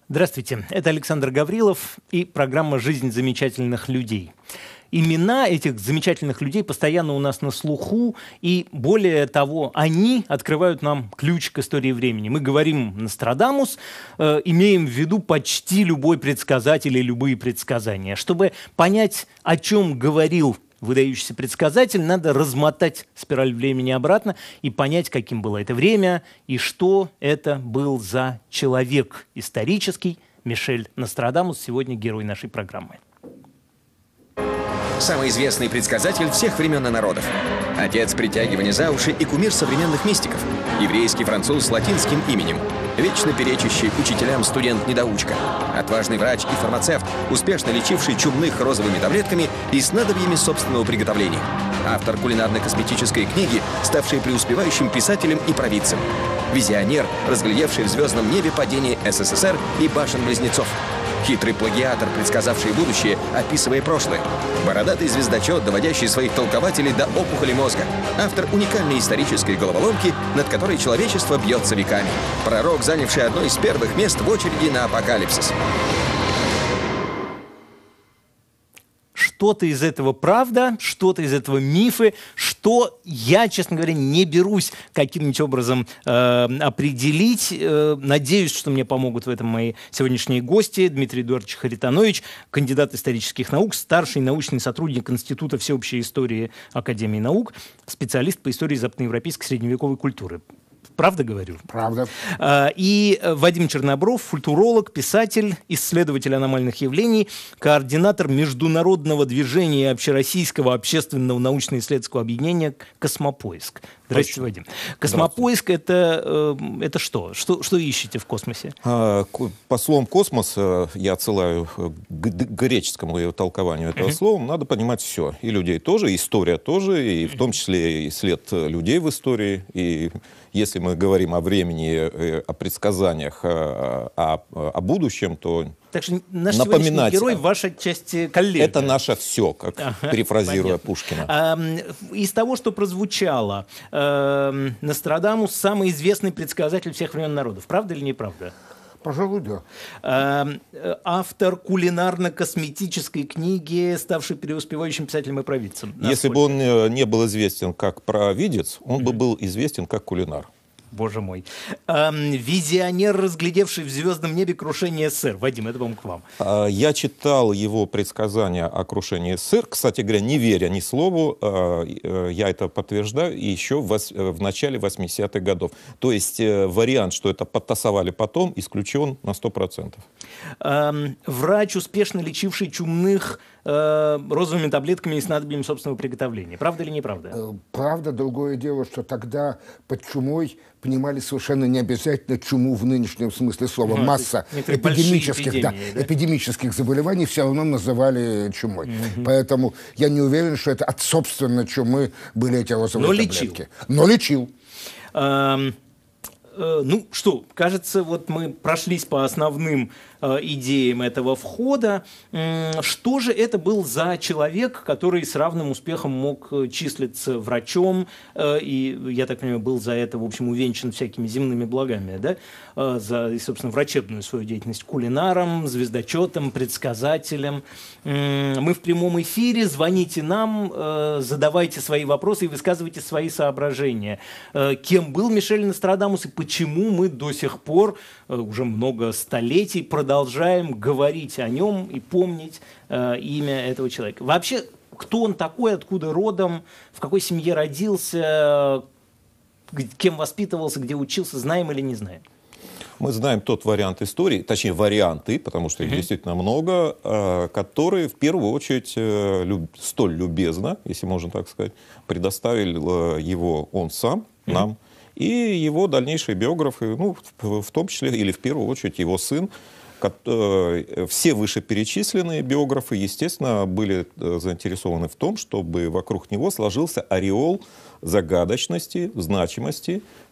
Здравствуйте, это Александр Гаврилов и программа «Жизнь замечательных людей». Имена этих замечательных людей постоянно у нас на слуху, и более того, они открывают нам ключ к истории времени. Мы говорим «Нострадамус», имеем в виду почти любой предсказатель и любые предсказания. Чтобы понять, о чем говорил выдающийся предсказатель, надо размотать спираль времени обратно и понять, каким было это время и что это был за человек исторический. Мишель Нострадамус сегодня герой нашей программы. Самый известный предсказатель всех времен и народов. Отец притягивания за уши и кумир современных мистиков. Еврейский француз с латинским именем. Вечно перечащий учителям студент-недоучка. Отважный врач и фармацевт, успешно лечивший чумных розовыми таблетками и снадобьями собственного приготовления. Автор кулинарно-косметической книги, ставший преуспевающим писателем и провидцем. Визионер, разглядевший в звездном небе падение СССР и башен-близнецов. Хитрый плагиатор, предсказавший будущее, описывая прошлое. Бородатый звездочет, доводящий своих толкователей до опухоли мозга. Автор уникальной исторической головоломки, над которой человечество бьется веками. Пророк, занявший одно из первых мест в очереди на апокалипсис. Что-то из этого правда, что-то из этого мифы, что я, честно говоря, не берусь каким-нибудь образом определить. Надеюсь, что мне помогут в этом мои сегодняшние гости. Дмитрий Эдуардович Харитонович, кандидат исторических наук, старший научный сотрудник Института всеобщей истории Академии наук, специалист по истории западноевропейской средневековой культуры. Правда говорю? Правда. И Вадим Чернобров, футуролог, писатель, исследователь аномальных явлений, координатор международного движения общероссийского общественного научно-исследовательского объединения «Космопоиск». Здравствуйте, Вадим. «Космопоиск» — это что? Что ищете в космосе? По словам «космос» я отсылаю к греческому толкованию этого слова. Надо понимать все. И людей тоже, и история тоже, и в том числе и след людей в истории. И если мы говорим о времени, о предсказаниях, о будущем, то так что наш сегодняшний герой — ваша часть коллега. Это наше все, как перефразируя Пушкина. Из того, что прозвучало, Нострадамус — самый известный предсказатель всех времен народов. Правда или неправда? Пожалуй, да. Автор кулинарно-косметической книги, ставший преуспевающим писателем и провидцем. Если бы он не был известен как провидец, он бы был известен как кулинар. Боже мой. Визионер, разглядевший в звездном небе крушение СССР. Вадим, это, по-моему, к вам. Я читал его предсказания о крушении СССР. Кстати говоря, не веря ни слову, я это подтверждаю, еще в начале 80-х годов. То есть вариант, что это подтасовали потом, исключен на 100%. Врач, успешно лечивший чумных розовыми таблетками и снадобьями собственного приготовления. Правда или неправда? Правда. Другое дело, что тогда под чумой понимали совершенно не обязательно чуму в нынешнем смысле слова. Масса эпидемических заболеваний все равно называли чумой. Поэтому я не уверен, что это от собственной чумы были эти розовые таблетки. Но лечил. Ну что, кажется, вот мы прошлись по основным идеям этого входа. Что же это был за человек, который с равным успехом мог числиться врачом и, я так понимаю, был за это, в общем, увенчан всякими земными благами, да? За, собственно, врачебную свою деятельность, кулинаром, звездочетом, предсказателем. Мы в прямом эфире, звоните нам, задавайте свои вопросы и высказывайте свои соображения. Кем был Мишель Нострадамус и почему мы до сих пор, уже много столетий, продолжаем говорить о нем и помнить имя этого человека. Вообще, кто он такой, откуда родом, в какой семье родился, кем воспитывался, где учился, знаем или не знаем? Мы знаем тот вариант истории, точнее варианты, потому что их действительно много, которые в первую очередь столь любезно, если можно так сказать, предоставил его он сам нам, и его дальнейшие биографы, ну, в том числе или в первую очередь его сын. Все вышеперечисленные биографы, естественно, были заинтересованы в том, чтобы вокруг него сложился ореол загадочности, значимости,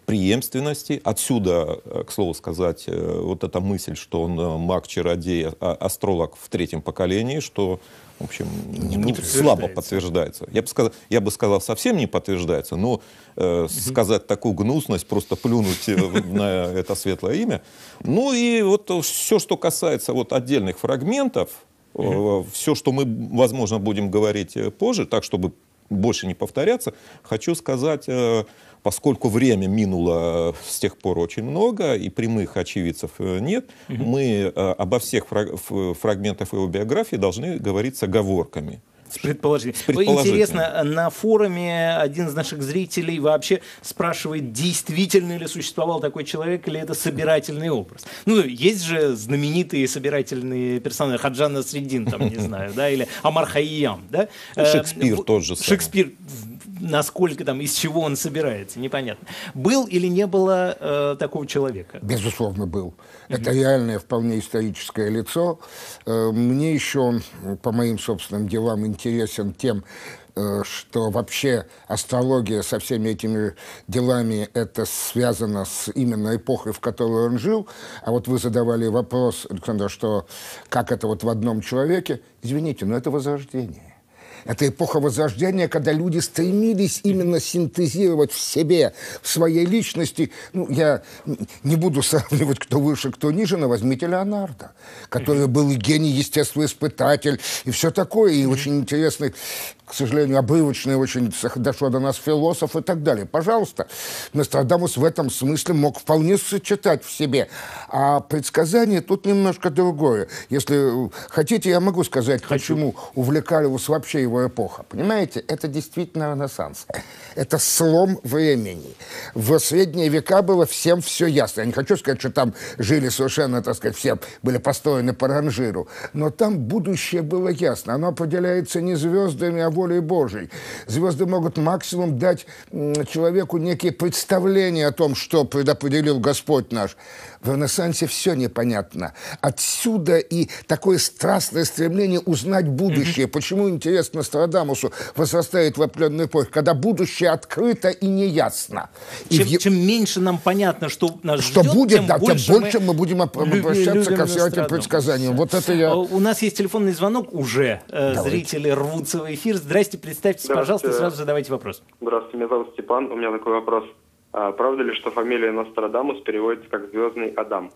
преемственности. Отсюда, к слову сказать, вот эта мысль, что он маг-чародей, астролог в третьем поколении, что, в общем, слабо подтверждается. Я бы сказал, совсем не подтверждается, но сказать такую гнусность, просто плюнуть на это светлое имя. Ну и вот все, что касается вот отдельных фрагментов, все, что мы, возможно, будем говорить позже, так, чтобы больше не повторяться, хочу сказать, поскольку время минуло с тех пор очень много, и прямых очевидцев нет, мы обо всех фрагментах его биографии должны говорить с оговорками. С предположением. Интересно, на форуме один из наших зрителей вообще спрашивает, действительно ли существовал такой человек, или это собирательный образ. Ну, есть же знаменитые собирательные персонажи, Хаджа Насреддин, там, не знаю, да, или Омар Хайям, да? Шекспир тот же самый. Шекспир, насколько там, из чего он собирается, непонятно. Был или не было такого человека? Безусловно, был. Это реальное, вполне историческое лицо. Мне еще он, по моим собственным делам, интересен тем, что вообще астрология со всеми этими делами это связано с именно эпохой, в которой он жил. А вот вы задавали вопрос, Александр, что как это вот в одном человеке. Извините, но это Возрождение. Это эпоха Возрождения, когда люди стремились именно синтезировать в себе, в своей личности. Ну, я не буду сравнивать, кто выше, кто ниже, но возьмите Леонардо, который был и гений, естествоиспытатель, и все такое, и очень интересный, к сожалению, обрывочный, очень дошло до нас философ и так далее. Пожалуйста, Нострадамус в этом смысле мог вполне сочетать в себе. А предсказание тут немножко другое. Если хотите, я могу сказать, почему увлекалась вообще его эпоха. Понимаете, это действительно Ренессанс. Это слом времени. В средние века было всем все ясно. Я не хочу сказать, что там жили совершенно, так сказать, все были построены по ранжиру. Но там будущее было ясно. Оно определяется не звездами, а волей Божией. Звезды могут максимум дать человеку некие представления о том, что предопределил Господь наш. В Ренессансе все непонятно. Отсюда и такое страстное стремление узнать будущее. Почему, интересно, Нострадамусу возрастает в определенную эпоху, когда будущее открыто и неясно. Чем меньше нам понятно, что нас что ждет, будет, тем больше мы будем обращаться ко всем этим предсказаниям. Вот это я... У нас есть телефонный звонок уже. Зрители рвутся в эфир. Здрасте, представьтесь, пожалуйста, и сразу задавайте вопрос. Здравствуйте, меня зовут Степан. У меня такой вопрос. Правда ли, что фамилия Нострадамус переводится как «Звездный Адам»?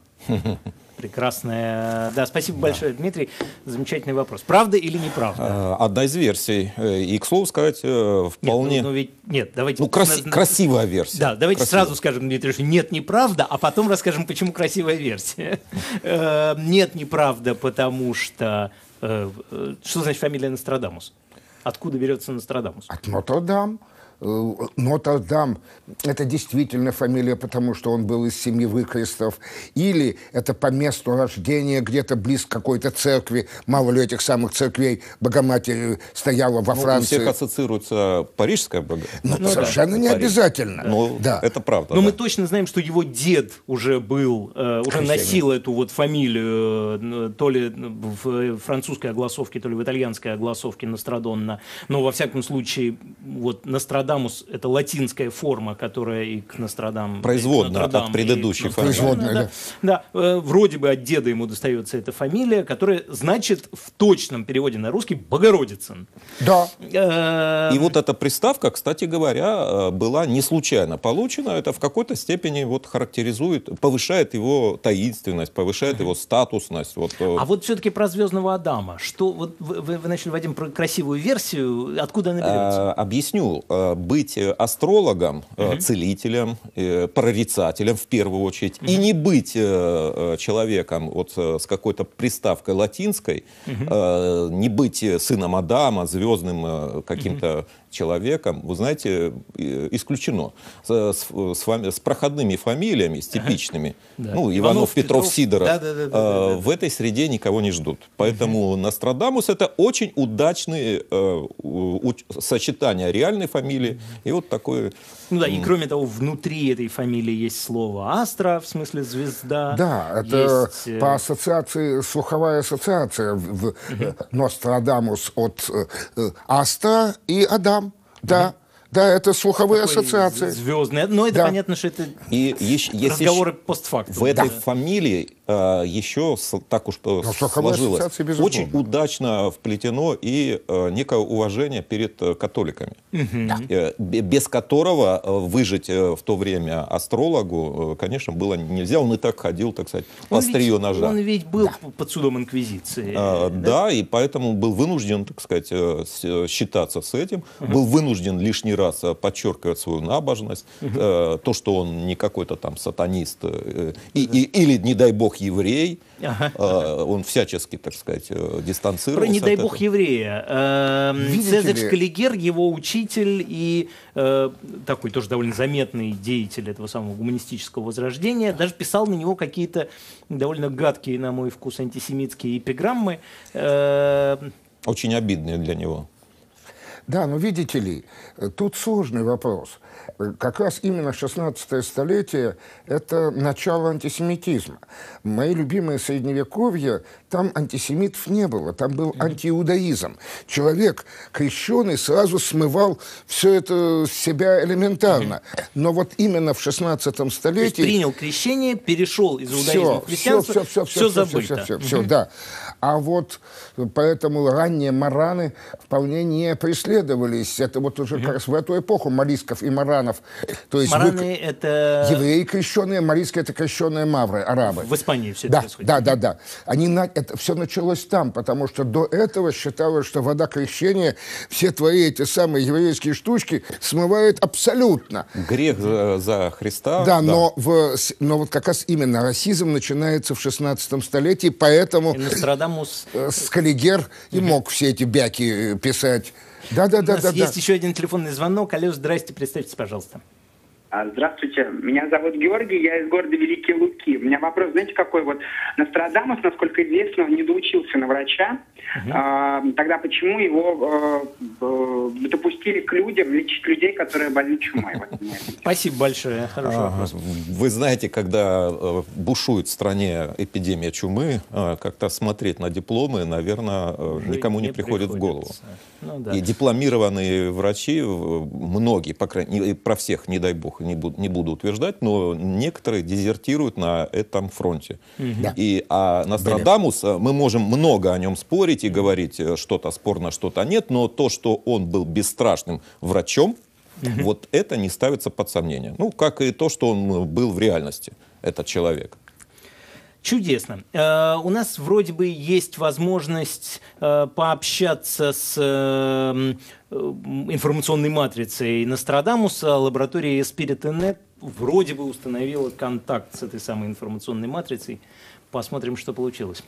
Прекрасная. Да, спасибо большое, Дмитрий. Замечательный вопрос. Правда или неправда? Одна из версий. И, к слову сказать, вполне... Нет, давайте... красивая версия. Да, давайте сразу скажем, Дмитрий, что нет, неправда, а потом расскажем, почему красивая версия. Нет, неправда, потому что... Что значит фамилия Нострадамус? Откуда берется Нострадамус? От Нотр-Дам. Нотр-Дам – это действительно фамилия, потому что он был из семьи выкрестов, или это по месту рождения, где-то близ какой-то церкви, мало ли этих самых церквей Богоматери стояла во Франции. У всех ассоциируется парижская Богоматерь. Совершенно не обязательно. Да. Это правда. Но мы точно знаем, что его дед уже был, уже носил эту вот фамилию, то ли в французской огласовке, то ли в итальянской огласовке Нострадонна, но во всяком случае вот Нострадамус — это латинская форма, которая и к Нострадам... Производная от предыдущей фамилии. Да, вроде бы от деда ему достается эта фамилия, которая значит в точном переводе на русский «Богородицын». Да. И вот эта приставка, кстати говоря, была не случайно получена. Это в какой-то степени вот характеризует, повышает его таинственность, повышает его статусность. А вот все-таки про «Звездного Адама». Что, вот вы начали, Вадим, про красивую версию. Откуда она берется? Объясню. Быть астрологом, целителем, прорицателем в первую очередь, и не быть человеком вот с какой-то приставкой латинской, не быть сыном Адама, звездным каким-то человеком, вы знаете, исключено. С проходными фамилиями, с типичными, Иванов, Петров, Сидоров, в этой среде никого не ждут. Поэтому Нострадамус — это очень удачное сочетание реальной фамилии и вот такое... и кроме того, внутри этой фамилии есть слово «астра», в смысле «звезда». Да, это по ассоциации, слуховая ассоциация в Нострадамус от «астра» и «Адам». Да, Да, это слуховые ассоциации. Звездные. Но это понятно, что это разговоры постфактум. В этой фамилии еще так уж сложилось. Очень удачно вплетено и некое уважение перед католиками, без которого выжить в то время астрологу, конечно, было нельзя. Он и так ходил, так сказать, по острию ножа. Он ведь был под судом инквизиции. Да, и поэтому был вынужден, так сказать, считаться с этим, был вынужден лишний раз подчеркивать свою набожность, то, что он не какой-то там сатанист или, не дай бог, еврей. Он всячески, так сказать, дистанцировался. Про, не дай бог, еврея. Цезарь Скаллигер, его учитель и такой тоже довольно заметный деятель этого самого гуманистического возрождения, даже писал на него какие-то довольно гадкие, на мой вкус, антисемитские эпиграммы. Очень обидные для него. Да, но видите ли, тут сложный вопрос. Как раз именно 16-е столетие – это начало антисемитизма. Мои любимые Средневековье, там антисемитов не было, там был антииудаизм. Человек крещеный сразу смывал все это с себя элементарно. Но вот именно в 16 столетии… То есть принял крещение, перешел из иудаизма в христианство, все забыто. Все, да. А вот поэтому ранние мараны вполне не преследовались. Это вот уже как раз в эту эпоху марисков и маранов. То есть мараны это… евреи крещеные, мариски это крещеные мавры, арабы. В Испании все это происходит. Да. Это все началось там, потому что до этого считалось, что вода крещения все твои эти самые еврейские штучки смывает абсолютно. Грех за Христа. Да, но вот как раз именно расизм начинается в 16 столетии, поэтому… Скаллигер и мог все эти бяки писать. Да. У нас есть еще один телефонный звонок. Алло, здрасте, представьтесь, пожалуйста. Здравствуйте, меня зовут Георгий, я из города Великие Луки. У меня вопрос, знаете, какой вот? Нострадамус, насколько известно, он не доучился на врача. Тогда почему его допустили к людям, лечить людей, которые больны чумой? Спасибо большое, хороший вопрос. Вы знаете, когда бушует в стране эпидемия чумы, как-то смотреть на дипломы, наверное, никому не приходит в голову. И дипломированные врачи, многие, по крайней мере, про всех, не дай бог, не буду утверждать, но некоторые дезертируют на этом фронте. А Нострадамус, мы можем много о нем спорить и говорить, что-то спорно, что-то нет, но то, что он был бесстрашным врачом, вот это не ставится под сомнение. Ну, как и то, что он был в реальности, этот человек. Чудесно. У нас вроде бы есть возможность пообщаться с информационной матрицей Нострадамуса. Лаборатория Spirit.net вроде бы установила контакт с этой самой информационной матрицей. Посмотрим, что получилось.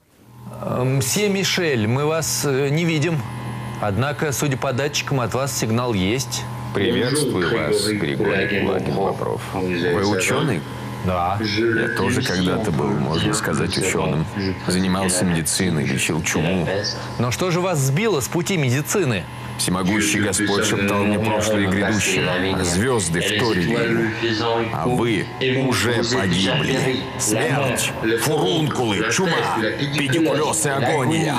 Мсье Мишель, мы вас не видим. Однако, судя по датчикам, от вас сигнал есть. Приветствую вас, Григорий Лагин-Бобров. Вы ученый? Да. Я тоже когда-то был, можно сказать, ученым. Занимался медициной, лечил чуму. Но что же вас сбило с пути медицины? Всемогущий Господь шептал мне прошлое и грядущее. Звезды вторили. А вы уже погибли. Смерть, фурункулы, чума, педикулез и агония.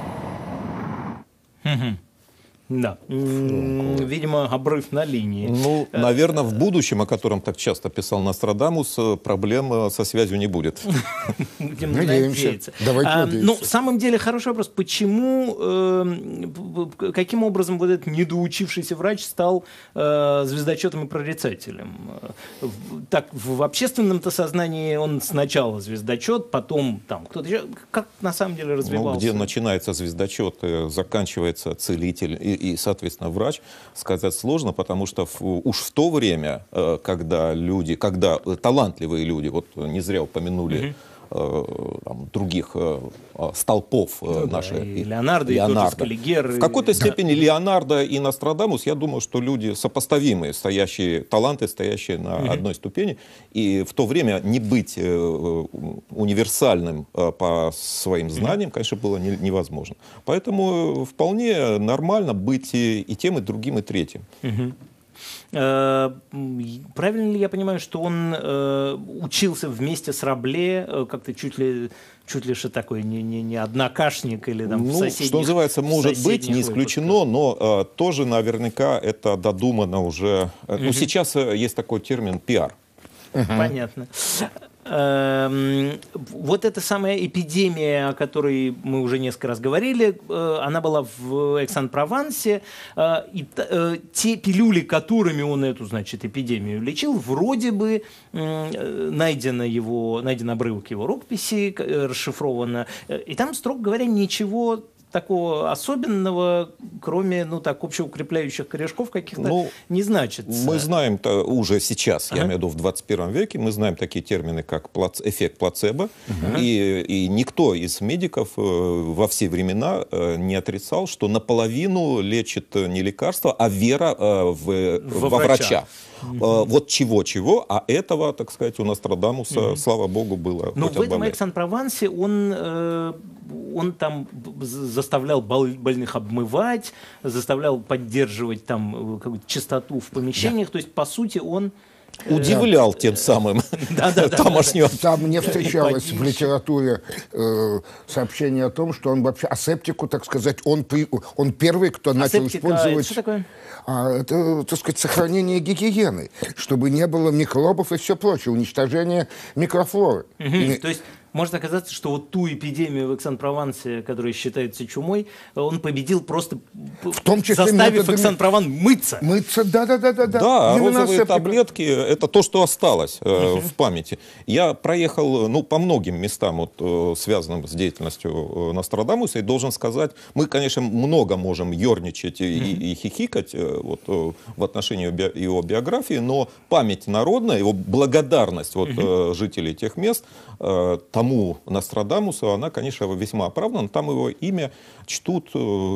Да. Видимо, обрыв на линии. Ну, наверное, в будущем, о котором так часто писал Нострадамус, проблем со связью не будет. Будем надеяться. Давайте надеяться. Ну, в самом деле, хороший вопрос. Почему, каким образом вот этот недоучившийся врач стал звездочетом и прорицателем? Так, в общественном-то сознании он сначала звездочет, потом там кто-то еще. Как на самом деле развивался? Ну, где начинается звездочет, заканчивается целитель и, соответственно, врач, сказать сложно, потому что уж в то время, когда талантливые люди, вот не зря упомянули других столпов нашей... Леонардо, и тот же Скаллигер. В какой-то степени Леонардо и Нострадамус, я думаю, что люди сопоставимые, таланты, стоящие на одной ступени. И в то время не быть универсальным по своим знаниям, конечно, было невозможно. Поэтому вполне нормально быть и тем, и другим, и третьим. Правильно ли я понимаю, что он учился вместе с Рабле, как-то чуть ли что такой не однокашник или там в соседних... Что называется, может быть, не исключено, но тоже наверняка это додумано уже. Ну, сейчас есть такой термин «пиар». Понятно. Вот эта самая эпидемия, о которой мы уже несколько раз говорили, она была в Экс-ан-Провансе, и те пилюли, которыми он эту, значит, эпидемию лечил, вроде бы найден обрывок его рукописи, расшифровано, и там, строго говоря, ничего такого особенного, кроме, общеукрепляющих корешков каких-то, не значится. Мы знаем уже сейчас, я имею в виду в 21 веке, мы знаем такие термины, как эффект плацебо, и никто из медиков во все времена не отрицал, что наполовину лечит не лекарство, а вера во врача. Вот чего-чего, а этого, так сказать, у Нострадамуса, слава богу, было. Но в этом Экс-ан-Провансе он там заставлял больных обмывать, заставлял поддерживать там какую-то чистоту в помещениях. То есть, по сути, он удивлял тем самым тамошнего. Там не встречалось в литературе сообщение о том, что он вообще асептику, так сказать, он первый, кто начал использовать... Что такое? Это, так сказать, сохранение гигиены, чтобы не было микробов и все прочее, уничтожение микрофлоры. То есть может оказаться, что вот ту эпидемию в Экс-ан-Провансе, которая считается чумой, он победил просто в том числе заставив Экс-ан-Прован мыться. Да. Да, розовые таблетки – это то, что осталось в памяти. Я проехал по многим местам, связанным с деятельностью Нострадамуса, и должен сказать, мы, конечно, много можем ерничать и хихикать в отношении его биографии, но память народная, его благодарность жителей тех мест тому Нострадамусу, она, конечно, весьма оправдана. Там его имя чтут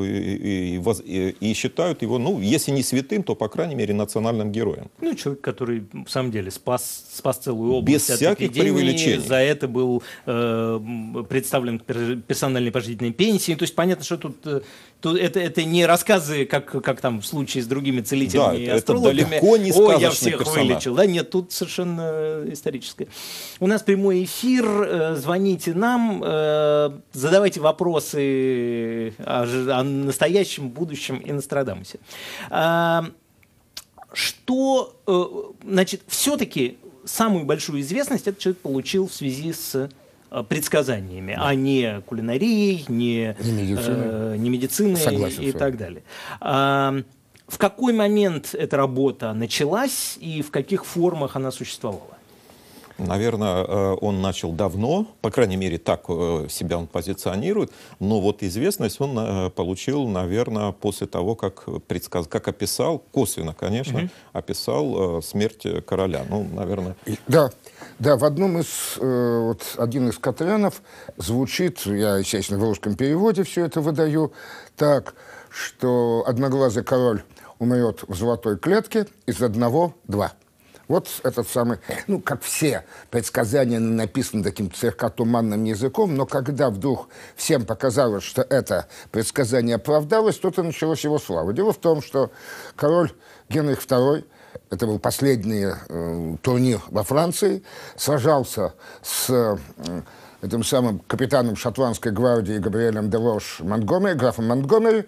и считают его, если не святым, то, по крайней мере, национальным героем. Человек, который, в самом деле, спас целую область без всяких преувеличений. За это был представлен к персональной пожизненной пенсии. То есть понятно, что тут это не рассказы, как там в случае с другими целителями и астрологами. Это далеко не сказочный я всех персонаж. вылечил. Нет, тут совершенно историческое. У нас прямой эфир. Звоните нам, задавайте вопросы о настоящем, будущем и Нострадамусе. Все-таки самую большую известность этот человек получил в связи с предсказаниями, а не кулинарией, не медициной и так далее. В какой момент эта работа началась и в каких формах она существовала? Наверное, он начал давно, по крайней мере, так себя он позиционирует, но известность он получил, наверное, после того, как описал, косвенно, конечно, описал смерть короля. Наверное... Да, в одном один из Катрянов звучит, я, естественно, в русском переводе все это выдаю, так, что одноглазый король умрет в золотой клетке, из одного два. Вот этот самый, как все предсказания написаны таким слегка туманным языком, но когда вдруг всем показалось, что это предсказание оправдалось, то-то началась его слава. Дело в том, что король Генрих II, это был последний турнир во Франции, сражался с этим самым капитаном шотландской гвардии Габриэлем де Лош Монтгомери, графом Монтгомери,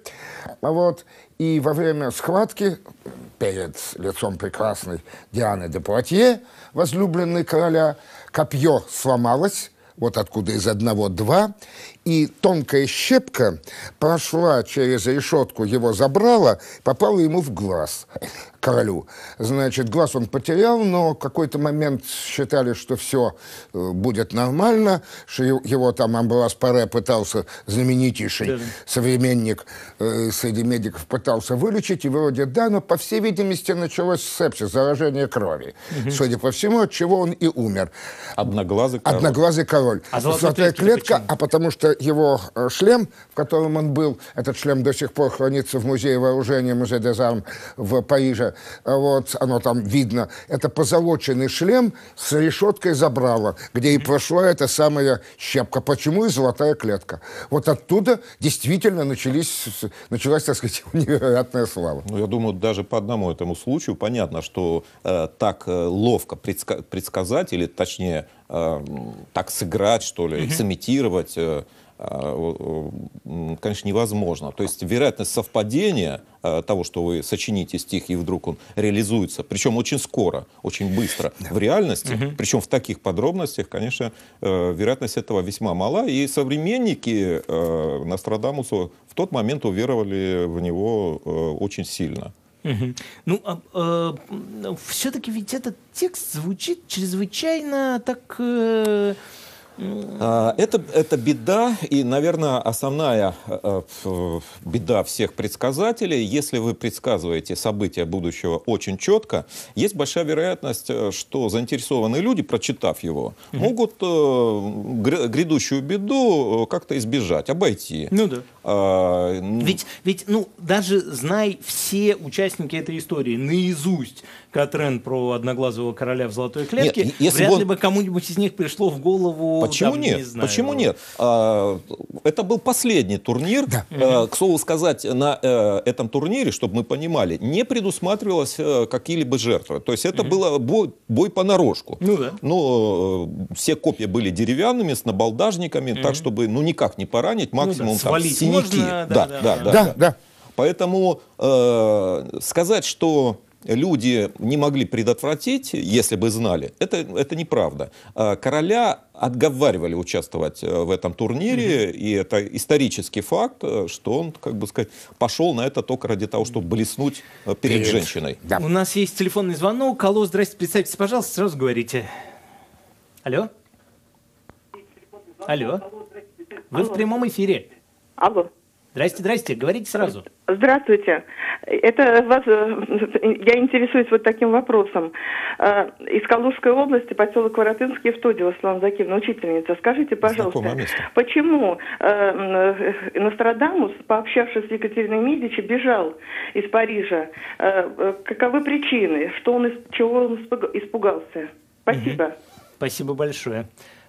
и во время схватки перед лицом прекрасной Дианы де Пуатье, возлюбленной короля, копье сломалось, вот откуда из одного два, и тонкая щепка прошла через решетку, его забрала, попала ему в глаз, королю. Значит, глаз он потерял, но в какой-то момент считали, что все будет нормально, что его там Амброс Паре пытался, знаменитейший современник среди медиков, пытался вылечить, и вроде да, но, по всей видимости, началось сепсис, заражение крови. Судя по всему, от чего он и умер. Одноглазый король. Одноглазый король. А золотая клетка, потому что его шлем, в котором он был, этот шлем до сих пор хранится в музее вооружения, музей des Armes в Париже, это, вот, оно там видно, это позолоченный шлем с решеткой забрала, где и прошла эта самая щепка. Почему и золотая клетка? Вот оттуда действительно началась, так сказать, невероятная слава. Ну, я думаю, даже по одному этому случаю понятно, что так ловко предсказать, или точнее, так сыграть, что ли, сымитировать, конечно, невозможно. То есть вероятность совпадения того, что вы сочините стих, и вдруг он реализуется, причем очень скоро, очень быстро, в реальности, причем в таких подробностях, конечно, вероятность этого весьма мала. И современники Нострадамусу в тот момент уверовали в него очень сильно. Ну, все-таки ведь этот текст звучит чрезвычайно так... Это беда, и, наверное, основная беда всех предсказателей. Если вы предсказываете события будущего очень четко, есть большая вероятность, что заинтересованные люди, прочитав его, могут грядущую беду как-то избежать, обойти. Ну да. Ведь, ну, даже знай все участники этой истории наизусть Катрен про одноглазого короля в золотой клетке, нет, вряд ли бы кому-нибудь из них пришло в голову... Почему там, нет? Не знаю, Почему нет? Это был последний турнир. Да. К слову сказать, на этом турнире, чтобы мы понимали, не предусматривалось какие-либо жертвы. То есть это был бой понарошку. Ну да. Но все копья были деревянными, с набалдажниками, так, чтобы ну, никак не поранить, максимум там, синяки. Можно, Да. Поэтому сказать, что люди не могли предотвратить, если бы знали, это неправда. Короля отговаривали участвовать в этом турнире, и это исторический факт, что он, как бы сказать, пошел на это только ради того, чтобы блеснуть перед женщиной. Да. У нас есть телефонный звонок. Алло, здрасте, представьтесь, пожалуйста, сразу говорите. Алло? Алло? Вы в прямом эфире. Алло. Здрасте, говорите сразу. Здравствуйте. Это вас, я интересуюсь вот таким вопросом. Из Калужской области, поселок Воротынский, Евтодьева Светлана Закиевна, учительница. Скажите, пожалуйста, почему Нострадамус, пообщавшись с Екатериной Медичи, бежал из Парижа? Каковы причины? Чего он испугался? Спасибо. Спасибо большое.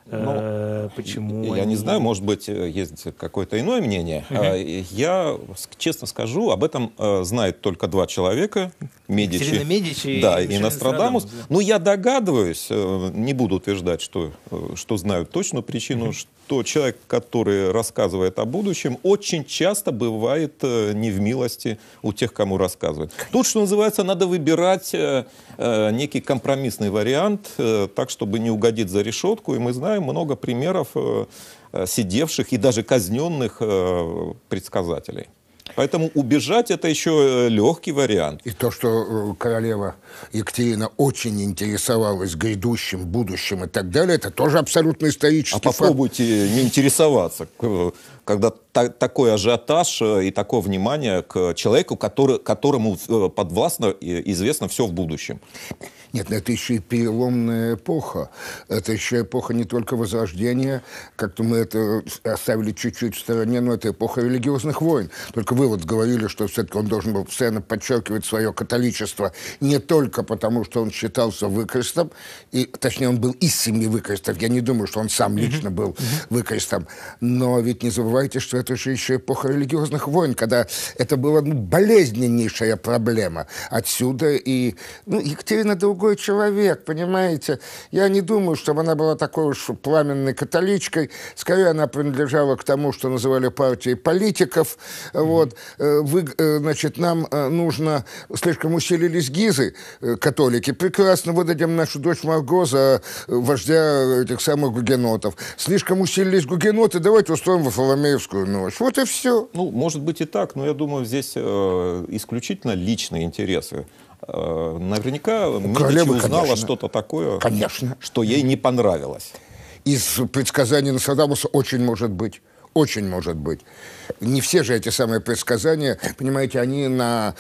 Почему? Я не знаю, может быть, есть какое-то иное мнение. Я честно скажу, об этом знают только два человека. Медичи, и Нострадамус. Но я догадываюсь, не буду утверждать, что знаю точную причину, что человек, который рассказывает о будущем, очень часто бывает не в милости у тех, кому рассказывает. Тут, что называется, надо выбирать некий компромиссный вариант, так, чтобы не угодить за решетку. И мы знаем много примеров сидевших и даже казненных предсказателей. Поэтому убежать — это еще легкий вариант. И то, что королева Екатерина очень интересовалась грядущим, будущим и так далее, это тоже абсолютно исторический факт. Попробуйте не интересоваться, когда такой ажиотаж и такое внимание к человеку, которому подвластно и известно все в будущем. Нет, это еще и переломная эпоха. Это еще эпоха не только Возрождения, как-то мы это оставили чуть-чуть в стороне, но это эпоха религиозных войн. Только вы вот говорили, что все-таки он должен был постоянно подчеркивать свое католичество не только потому, что он считался выкрестом, точнее, он был из семьи выкрестов. Я не думаю, что он сам лично был выкрестом. Но ведь не забывайте, что это же еще эпоха религиозных войн, когда это была болезненнейшая проблема. Отсюда и... Екатерина другой человек, понимаете? Я не думаю, чтобы она была такой уж пламенной католичкой. Скорее, она принадлежала к тому, что называли партией политиков. Вот. Значит, нам нужно... Слишком усилились гизы, католики. Прекрасно, выдадим нашу дочь Марго за вождя этих самых гугенотов. Слишком усилились гугеноты, давайте устроим Варфоломеевскую ночь. Вот и все. Может быть и так, но я думаю, здесь исключительно личные интересы. Наверняка Медичи узнала что-то такое, что ей не понравилось. Из предсказаний Нострадамуса очень может быть. Очень может быть. Не все же эти самые предсказания, понимаете, они на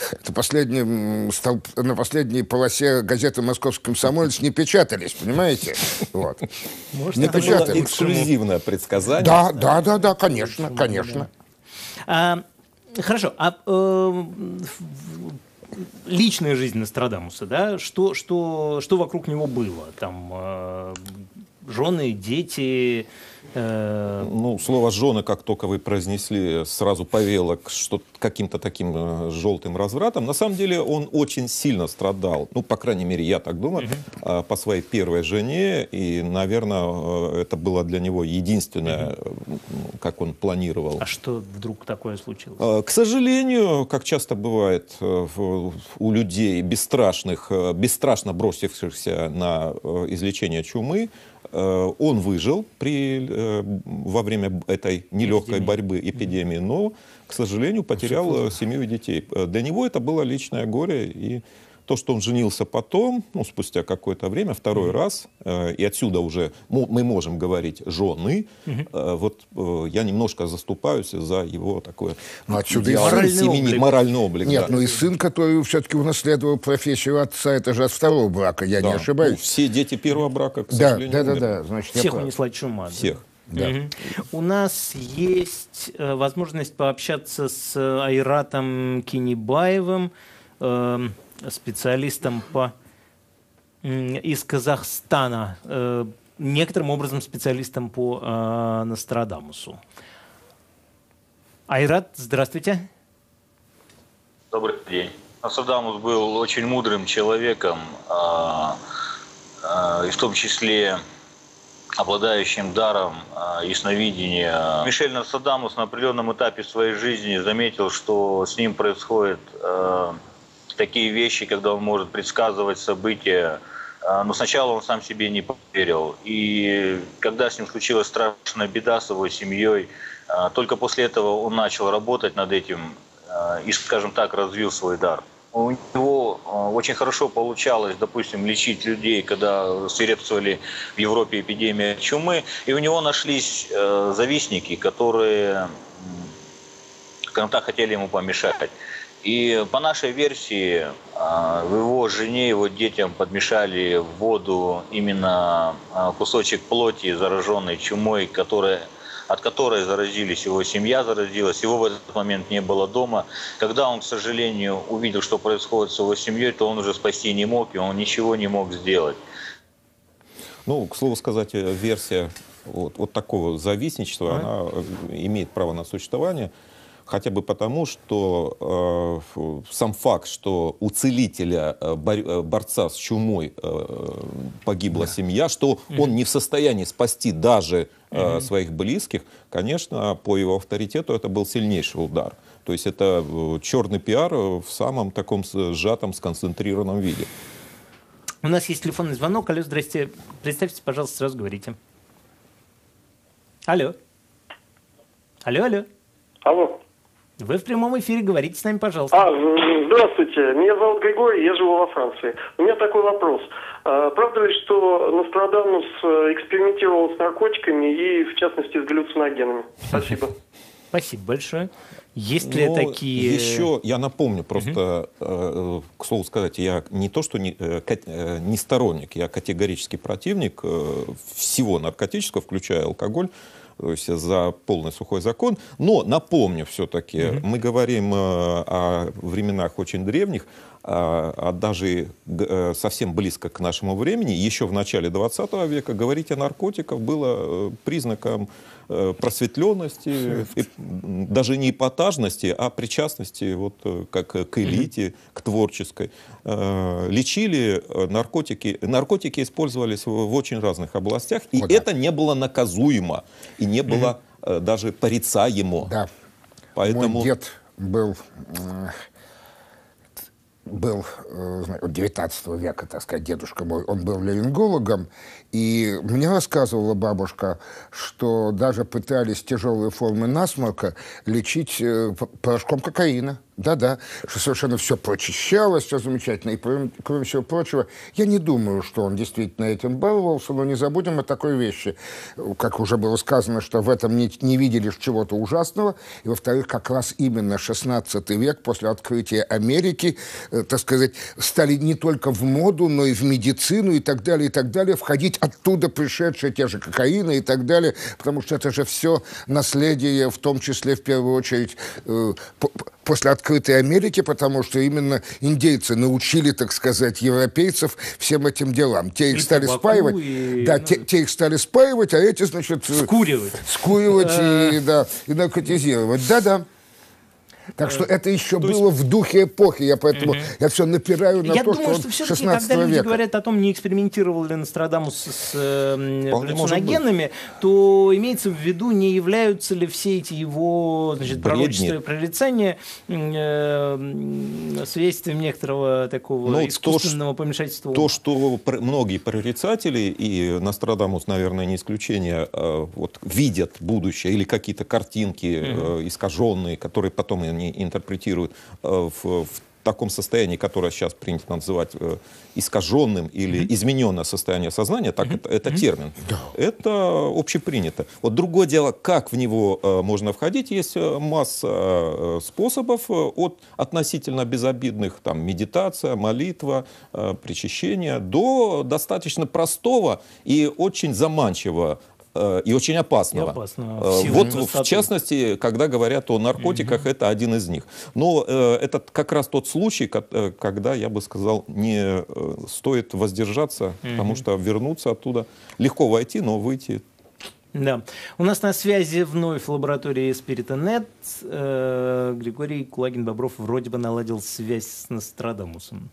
последней полосе газеты «Московский комсомолец» не печатались, понимаете? Вот. Может, это было эксклюзивное предсказание? Да, конечно. Хорошо. личная жизнь Нострадамуса, да? Что вокруг него было? Там жены, дети... Ну, слово «жены», как только вы произнесли, сразу повело каким-то таким желтым развратом. На самом деле он очень сильно страдал, ну, по крайней мере, я так думаю, по своей первой жене. И, наверное, это было для него единственное, как он планировал. А что вдруг такое случилось? К сожалению, как часто бывает у людей бесстрашно бросившихся на излечение чумы, он выжил во время этой нелегкой борьбы, эпидемии, но, к сожалению, потерял семью и детей. Для него это было личное горе, и то, что он женился потом, ну, спустя какое-то время, второй раз, и отсюда уже мы можем говорить «жены», вот я немножко заступаюсь за его такое моральный облик. Нет, ну и сын, который все-таки унаследовал профессию отца, это же от второго брака, я не ошибаюсь. Ну, все дети первого брака, к сожалению, да. Значит, всех унесла чума. Всех. Да. У нас есть возможность пообщаться с Айратом Кинебаевым, специалистом из Казахстана, некоторым образом специалистом по Нострадамусу. Айрат, здравствуйте. Добрый день. Нострадамус был очень мудрым человеком, и в том числе обладающим даром ясновидения. Мишель Нострадамус на определенном этапе своей жизни заметил, что с ним происходит такие вещи, когда он может предсказывать события. Но сначала он сам себе не поверил. И когда с ним случилась страшная беда с его семьей, только после этого он начал работать над этим и, скажем так, развил свой дар. У него очень хорошо получалось, допустим, лечить людей, когда свирепствовали в Европе эпидемия чумы. И у него нашлись завистники, которые, скажем так, хотели ему помешать. И по нашей версии, его жене, его детям подмешали в воду именно кусочек плоти, зараженной чумой, от которой заразились, его семья заразилась, его в этот момент не было дома. Когда он, к сожалению, увидел, что происходит с его семьей, то он уже спасти не мог, и он ничего не мог сделать. Ну, к слову сказать, версия вот такого завистничества, она имеет право на существование. Хотя бы потому, что сам факт, что у целителя, борца с чумой погибла семья, что он не в состоянии спасти даже своих близких, конечно, по его авторитету это был сильнейший удар. То есть это черный пиар в самом таком сжатом, сконцентрированном виде. У нас есть телефонный звонок. Алло, здрасте. Представьте, пожалуйста, сразу говорите. Алло. Алло. Алло. Вы в прямом эфире, говорите с нами, пожалуйста. Здравствуйте, меня зовут Григорий, я живу во Франции. У меня такой вопрос. Правда ли, что Нострадамус экспериментировал с наркотиками и, в частности, с галлюциногенами? Спасибо. Спасибо большое. Есть ли такие... Еще я напомню, просто, к слову сказать, я не то, что не сторонник, я категорический противник всего наркотического, включая алкоголь, то есть за полный сухой закон. Но напомню все-таки, мы говорим о временах очень древних, а даже совсем близко к нашему времени. Еще в начале 20 века говорить о наркотиках было признаком просветленности, даже не эпатажности, а причастности вот, как к элите, к творческой. Лечили наркотики. Наркотики использовались в очень разных областях, и это не было наказуемо, и не было даже порицаемо. Да. Поэтому... Мой дед был 19 века, так сказать, дедушка мой, он был ларингологом, и мне рассказывала бабушка, что даже пытались тяжелые формы насморка лечить порошком кокаина. Да-да, что совершенно все прочищалось, все замечательно. И, кроме всего прочего, я не думаю, что он действительно этим баловался, но не забудем о такой вещи. Как уже было сказано, что в этом не видели чего-то ужасного. И, во-вторых, как раз именно 16 век, после открытия Америки, так сказать, стали не только в моду, но и в медицину и так далее, входить оттуда пришедшие те же кокаины и так далее, потому что это же все наследие, в том числе, в первую очередь, после открытой Америки, потому что именно индейцы научили, так сказать, европейцев всем этим делам. Те их стали спаивать, те их стали спаивать, а эти, значит, скуривать и наркотизировать. Да-да. Так что это еще было в духе эпохи, я поэтому я все напираю на то, думаю, что 16 века. Когда люди говорят о том, не экспериментировал ли Нострадамус с галлюциногенами, то имеется в виду, не являются ли все эти его, значит, пророчества и прорицания свидетельством некоторого такого искусственного помешательства ума. То, что многие прорицатели, и Нострадамус, наверное, не исключение, вот, видят будущее или какие-то картинки искаженные, которые потом они интерпретируют в таком состоянии, которое сейчас принято называть искаженным или измененное состояние сознания, так это термин. Это общепринято. Вот другое дело, как в него можно входить, есть масса способов, от относительно безобидных, там, медитация, молитва, причащение, до достаточно простого и очень заманчивого и очень опасного. Вот, в частности, когда говорят о наркотиках, это один из них. Но это как раз тот случай, когда, я бы сказал, не стоит воздержаться, потому что вернуться оттуда легко войти, но выйти... Да. У нас на связи вновь лаборатория Спиритонет. Григорий Кулагин-Бобров вроде бы наладил связь с Нострадамусом.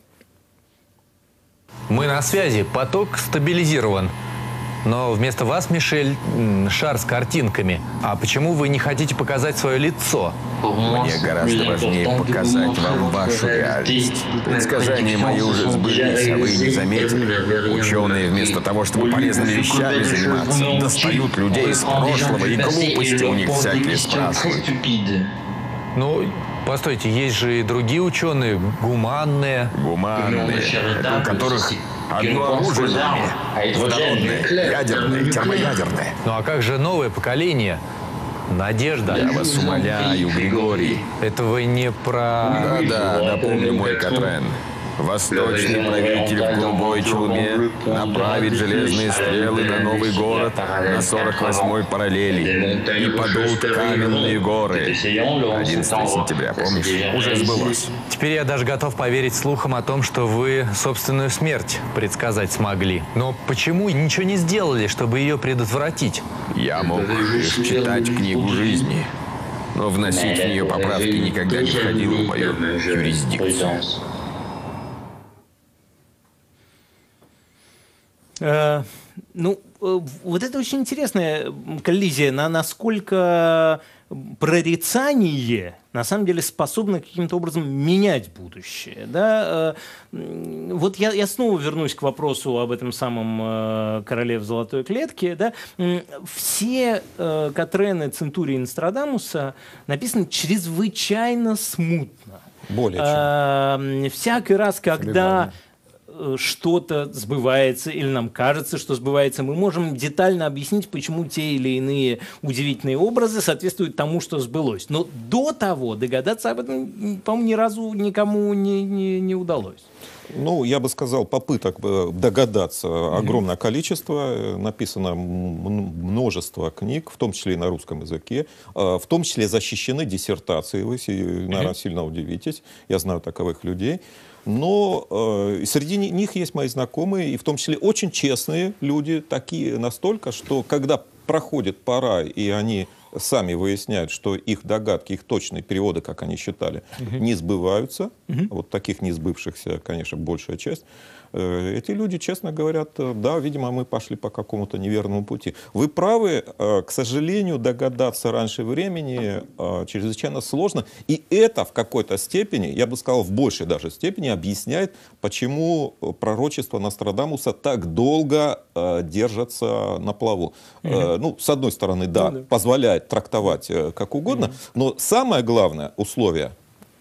Мы на связи. Поток стабилизирован. Но вместо вас, Мишель, шар с картинками. А почему вы не хотите показать свое лицо? Мне гораздо важнее показать вам вашу реальность. Предсказания мои уже сбылись, а вы не заметили. Ученые вместо того, чтобы полезными вещами заниматься, достают людей из прошлого, и глупости у них всякие спрашивают. Ну, постойте, есть же и другие ученые, гуманные. Гуманные, это у которых одно оружие на уме. Водородное, ядерное, термоядерное. Ну а как же новое поколение? Надежда. Я вас умоляю, Григорий. Это вы не про... Да-да, напомню мой Катрен. Восточный правитель в голубой челме направит железные стрелы на новый город на 48-й параллели, и падут каменные горы. 11 сентября, помнишь? Уже сбылось. Теперь я даже готов поверить слухам о том, что вы собственную смерть предсказать смогли. Но почему ничего не сделали, чтобы ее предотвратить? Я мог лишь читать книгу жизни, но вносить в нее поправки никогда не входило в мою юрисдикцию. Ну, вот это очень интересная коллизия, насколько прорицание на самом деле способно каким-то образом менять будущее. Да? Вот я снова вернусь к вопросу об этом самом короле в золотой клетке. Да? Все Катрены, Центурии и Нострадамуса написаны чрезвычайно смутно. Более чем. Всякий раз, когда что-то сбывается, или нам кажется, что сбывается, мы можем детально объяснить, почему те или иные удивительные образы соответствуют тому, что сбылось. Но до того догадаться об этом, по-моему, ни разу никому не удалось. Ну, я бы сказал, попыток догадаться огромное количество. Написано множество книг, в том числе и на русском языке. В том числе защищены диссертации. Вы, наверное, сильно удивитесь. Я знаю таковых людей. Но среди них есть мои знакомые, и в том числе очень честные люди, такие настолько, что когда проходит пора, и они сами выясняют, что их догадки, их точные переводы, как они считали, не сбываются. Вот таких не сбывшихся, конечно, большая часть. Эти люди честно говорят, да, видимо, мы пошли по какому-то неверному пути. Вы правы, к сожалению, догадаться раньше времени чрезвычайно сложно. И это в какой-то степени, я бы сказал, в большей даже степени объясняет, почему пророчества Нострадамуса так долго держатся на плаву. Ну, с одной стороны, да, позволяет трактовать как угодно, но самое главное условие,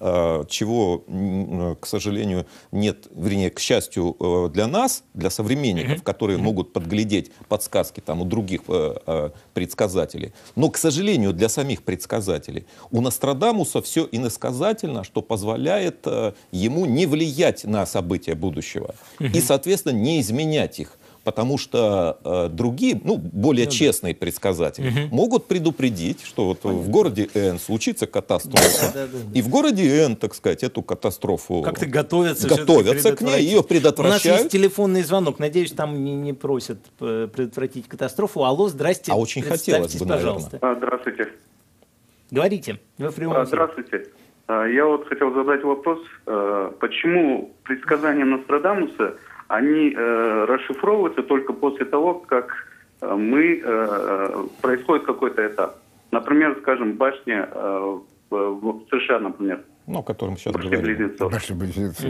чего, к сожалению, нет, вернее, к счастью для нас, для современников, которые могут подглядеть подсказки там у других предсказателей. Но, к сожалению, для самих предсказателей у Нострадамуса все иносказательно, что позволяет ему не влиять на события будущего и, соответственно, не изменять их. Потому что другие, более честные предсказатели могут предупредить, что вот в городе Н случится катастрофа, и в городе Н, так сказать, эту катастрофу как-то готовятся к ней, ее предотвращают. У нас есть телефонный звонок, надеюсь, там не просят предотвратить катастрофу. Алло, здрасте. А очень хотелось бы, пожалуйста. Здравствуйте. Говорите, вы в прямом эфире. Здравствуйте. Я вот хотел задать вопрос, почему предсказания Нострадамуса, они расшифровываются только после того, как происходит какой-то этап. Например, скажем, башня в США, например. О котором сейчас Башня говорим. Близнецов.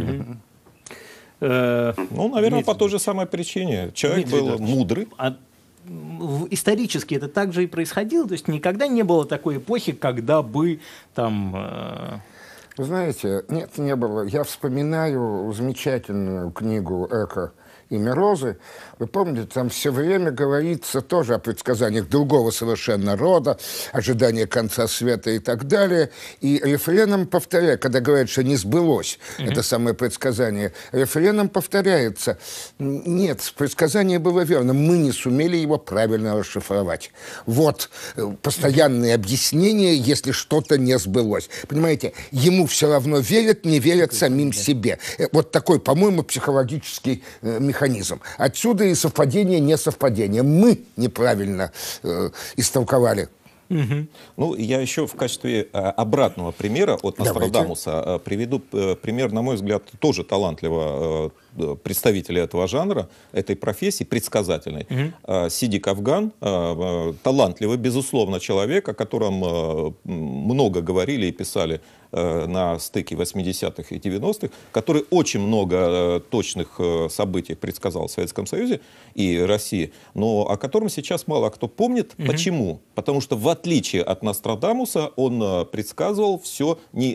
Наверное, по той же самой причине. Человек был мудрый. Исторически это также и происходило? То есть никогда не было такой эпохи, когда бы там... Вы знаете, нет, не было. Я вспоминаю замечательную книгу Эко «Имя Розы». Вы помните, там все время говорится тоже о предсказаниях другого совершенно рода, ожидания конца света и так далее. И рефреном повторяет, когда говорят, что не сбылось это самое предсказание, рефреном повторяется: нет, предсказание было верно, мы не сумели его правильно расшифровать. Вот постоянные объяснения, если что-то не сбылось. Понимаете, ему все равно верят, не верят самим себе. Вот такой, по-моему, психологический механизм. Отсюда и совпадение, несовпадение. Мы неправильно истолковали. Я еще в качестве обратного примера от Нострадамуса приведу пример, на мой взгляд, тоже талантливого представителя этого жанра, этой профессии, предсказательной. Сидик Афган, талантливый, безусловно, человек, о котором много говорили и писали на стыке 80-х и 90-х, который очень много точных событий предсказал в Советском Союзе и России, но о котором сейчас мало кто помнит. Почему? Потому что в отличие от Нострадамуса он предсказывал все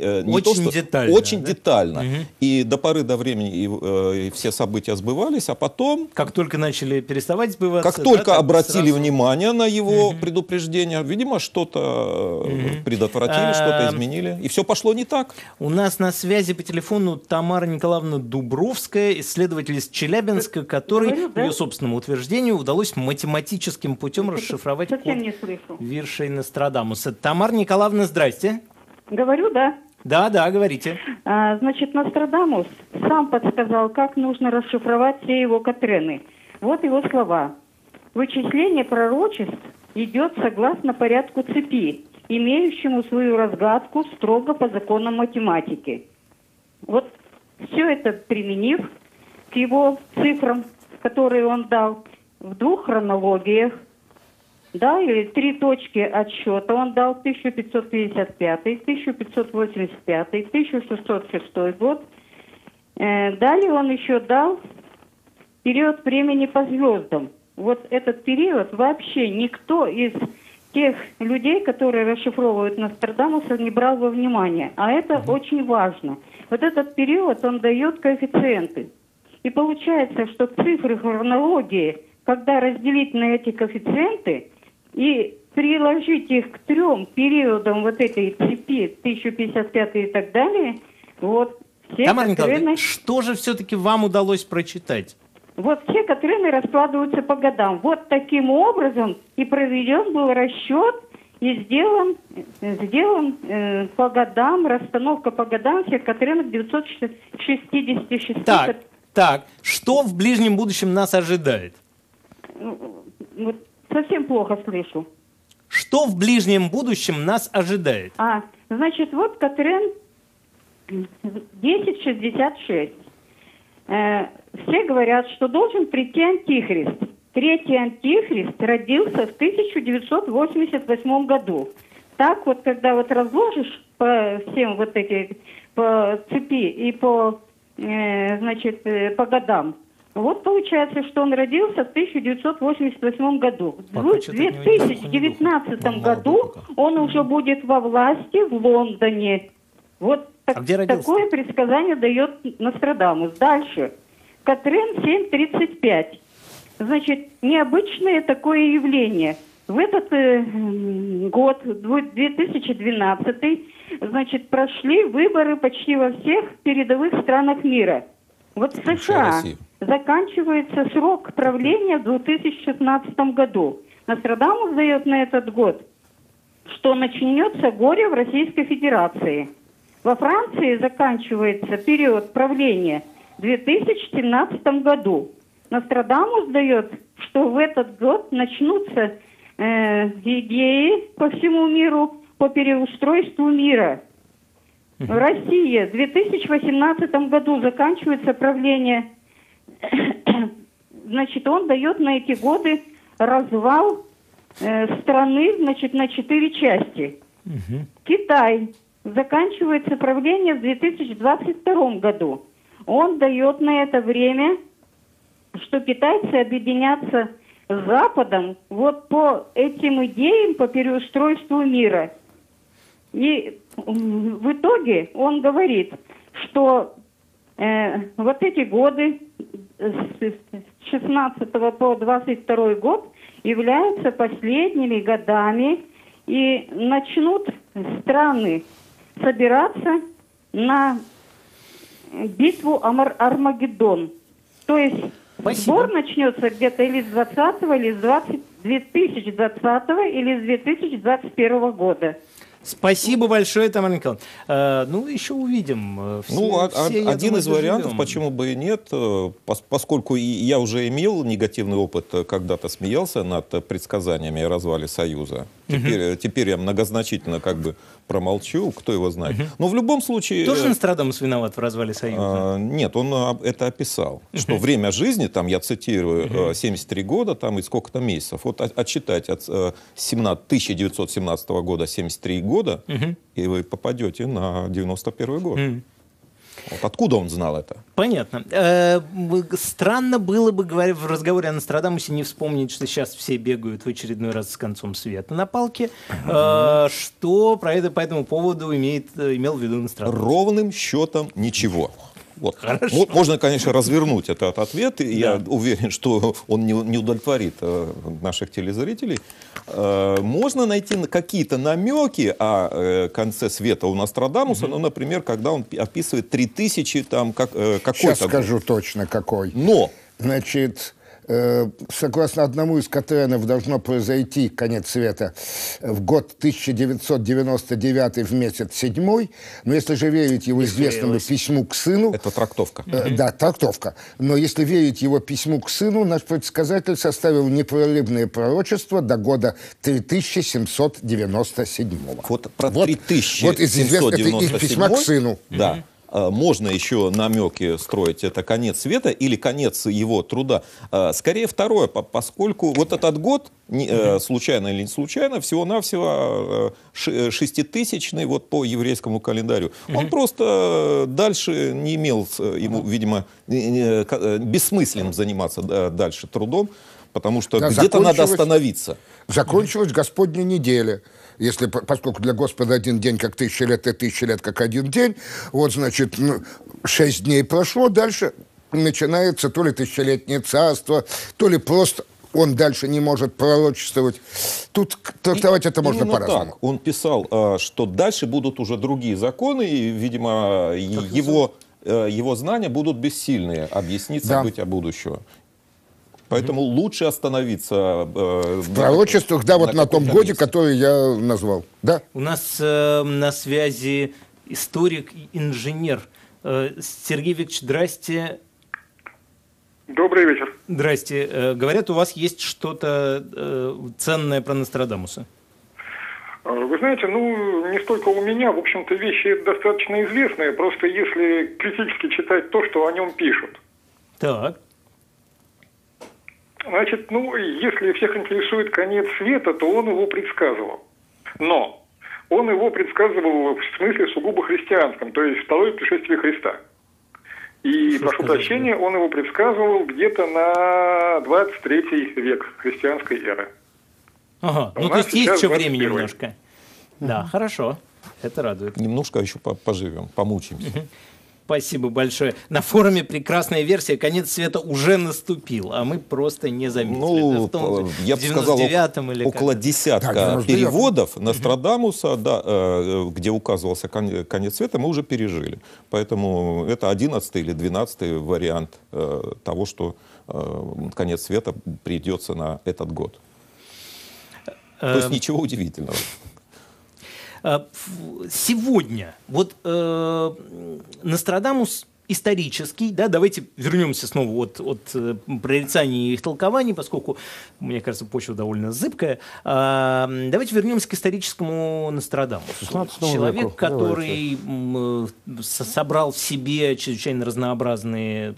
очень детально. И до поры до времени все события сбывались, а потом... Как только начали переставать сбываться... Как только обратили внимание на его предупреждения, видимо, что-то предотвратили, что-то изменили. И все пошло не так. У нас на связи по телефону Тамара Николаевна Дубровская, исследователь из Челябинска, которой, по ее собственному утверждению, удалось математическим путем расшифровать код виршей Нострадамуса. Тамара Николаевна, здрасте. Говорю, да. Да, говорите. Значит, Нострадамус сам подсказал, как нужно расшифровать все его Катрены. Вот его слова. Вычисление пророчеств идет согласно порядку цепи, имеющему свою разгадку строго по законам математики. Вот все это применив к его цифрам, которые он дал, в двух хронологиях, да, или 3 точки отсчета он дал: 1555, 1585, 1606 год. Далее он еще дал период времени по звездам. Вот этот период вообще никто из тех людей, которые расшифровывают Нострадамуса, не брал во внимание. А это очень важно. Вот этот период, он дает коэффициенты. И получается, что цифры хронологии, когда разделить на эти коэффициенты и приложить их к 3 периодам вот этой цепи, 1055 и так далее, вот все Тамара Николаевна, что же все-таки вам удалось прочитать? Вот все Катрены раскладываются по годам. Вот таким образом и проведен был расчет и сделан по годам, расстановка по годам всех Катренов 966. Так, что в ближнем будущем нас ожидает? Вот совсем плохо слышу. Что в ближнем будущем нас ожидает? Значит, вот Катрен 1066. Все говорят, что должен прийти Антихрист. Третий Антихрист родился в 1988 году. Так вот, когда вот разложишь по всем вот эти, по цепи и по, по годам, вот получается, что он родился в 1988 году. В 2019 году он уже будет во власти в Лондоне. Вот такое предсказание дает Нострадамус. Дальше. Катрен 735. Значит, необычное такое явление. В этот год, 2012, значит, прошли выборы почти во всех передовых странах мира. Вот в США заканчивается срок правления в 2016 году. Нострадамус дает на этот год, что начнется горе в Российской Федерации. Во Франции заканчивается период правления в 2017 году. Нострадамус дает, что в этот год начнутся идеи по всему миру по переустройству мира. В России в 2018 году заканчивается правление. Значит, он дает на эти годы развал страны, значит, на 4 части. Китай. Заканчивается правление в 2022 году. Он дает на это время, что китайцы объединятся с Западом вот по этим идеям, по переустройству мира. И в итоге он говорит, что вот эти годы с 16 по 22 год являются последними годами, и начнут страны собираться на битву Армагеддон. То есть сбор начнется где-то или с 20-го, или с 2020-го, или с 2021 года. Спасибо большое, Тамара Николаевна. Ну, еще увидим. Один из вариантов, почему бы и нет, поскольку я уже имел негативный опыт, когда-то смеялся над предсказаниями о развале Союза. Теперь я многозначительно как бы промолчу, кто его знает. Но в любом случае... Тоже Нострадамус виноват в развале Союза? Нет, он это описал. Что время жизни, там, я цитирую, 73 года там, и сколько-то месяцев. Вот отсчитать от 1917 года 73 года, и вы попадете на 91 год. Вот откуда он знал это? Понятно. Странно было бы, говоря в разговоре о Нострадамусе, не вспомнить, что сейчас все бегают в очередной раз с концом света на палке. Что про это по этому поводу имел в виду Нострадамус? Ровным счетом ничего. Вот. Можно, конечно, развернуть этот ответ, и я уверен, что он не удовлетворит наших телезрителей. Можно найти какие-то намеки о конце света у Нострадамуса, ну, например, когда он описывает 3000, там, какой-то... Сейчас скажу точно какой. Но! Значит, согласно одному из Катренов, должно произойти конец света в год 1999 в месяц 7. Но если же верить его известному письму к сыну... Это трактовка. Да, трактовка. Но если верить его письму к сыну, наш предсказатель составил непрерывные пророчества до года 3797. Вот про 3797. Вот из письма к сыну. Да. Можно еще намеки строить, это конец света или конец его труда. Скорее второе, поскольку вот этот год, случайно или не случайно, всего-навсего 6000-й вот по еврейскому календарю. Он просто дальше не имел, ему, видимо, бессмысленным заниматься дальше трудом, потому что где-то надо остановиться. Закончилась Господня неделя. Поскольку для Господа один день как 1000 лет, и 1000 лет как один день, вот, значит, 6 дней прошло, дальше начинается то ли тысячелетнее царство, то ли просто он дальше не может пророчествовать. Тут трактовать это можно по-разному. Так. Он писал, что дальше будут уже другие законы, и, видимо, его знания будут бессильные объяснить события будущего. Поэтому лучше остановиться в пророчествах, да, вот на том годе, который я назвал. Да? У нас на связи историк и инженер. Сергей Викторович, здрасте. Добрый вечер. Здрасте. Говорят, у вас есть что-то ценное про Нострадамуса. Вы знаете, не столько у меня, в общем-то, вещи достаточно известные, просто если критически читать то, что о нем пишут. Так. Значит, если всех интересует конец света, то он его предсказывал. Но он его предсказывал в смысле сугубо христианском, то есть второе пришествие Христа. И, прошу прощения, он его предсказывал где-то на 23 век христианской эры. Ага, то есть еще времени немножко. Да, хорошо, это радует. Немножко еще поживем, помучаемся. Спасибо большое. На форуме прекрасная версия «Конец света» уже наступил, а мы просто не заметили. Ну, я бы сказал, около десятка переводов Нострадамуса, да, где указывался конец света, мы уже пережили. Поэтому это 11-й или 12-й вариант того, что конец света придется на этот год. То есть ничего удивительного. Сегодня вот Нострадамус исторический, да, давайте вернемся снова от прорицаний и их толкований, поскольку, мне кажется, почва довольно зыбкая. Давайте вернемся к историческому Нострадамусу. Человек, который собрал в себе чрезвычайно разнообразные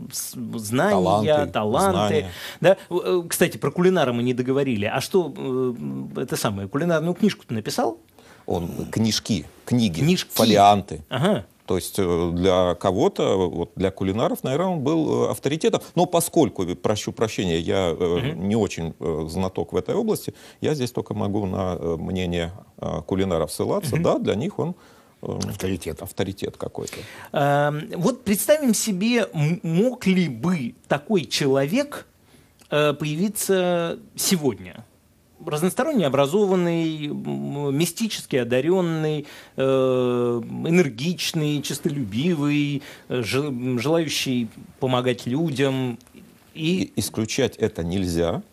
знания, таланты. Да? Кстати, про кулинара мы не договорили. А что, это самое, кулинарную книжку-то написал? Он книги, фолианты. Ага. То есть для кого-то, вот для кулинаров, наверное, он был авторитетом. Но поскольку, прошу прощения, я не очень знаток в этой области, я здесь только могу на мнение кулинаров ссылаться. Да, для них он авторитет какой-то. Вот представим себе, мог ли бы такой человек появиться сегодня? Разносторонне образованный, мистически одаренный, энергичный, честолюбивый, желающий помогать людям. И исключать это нельзя,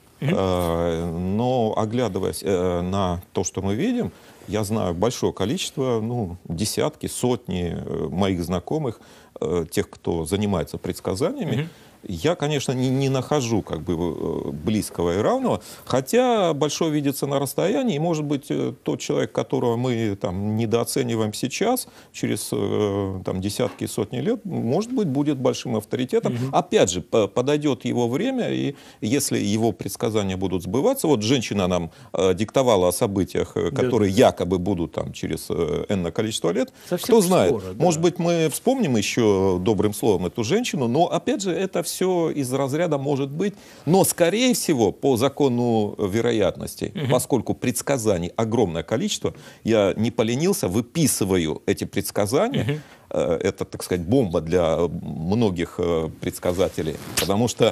но оглядываясь на то, что мы видим, я знаю большое количество, десятки, сотни моих знакомых, тех, кто занимается предсказаниями. Я, конечно, не нахожу как бы близкого и равного, хотя большое видится на расстоянии, и, может быть, тот человек, которого мы там недооцениваем сейчас, через там, десятки и сотни лет, может быть, будет большим авторитетом. Опять же, подойдет его время, и если его предсказания будут сбываться, вот женщина нам диктовала о событиях, которые якобы будут там через энное количество лет, совсем кто знает, скоро, да. Может быть, мы вспомним еще добрым словом эту женщину, но, опять же, это все из разряда может быть, но, скорее всего, по закону вероятностей, поскольку предсказаний огромное количество, я не поленился, выписываю эти предсказания. Это, так сказать, бомба для многих предсказателей, потому что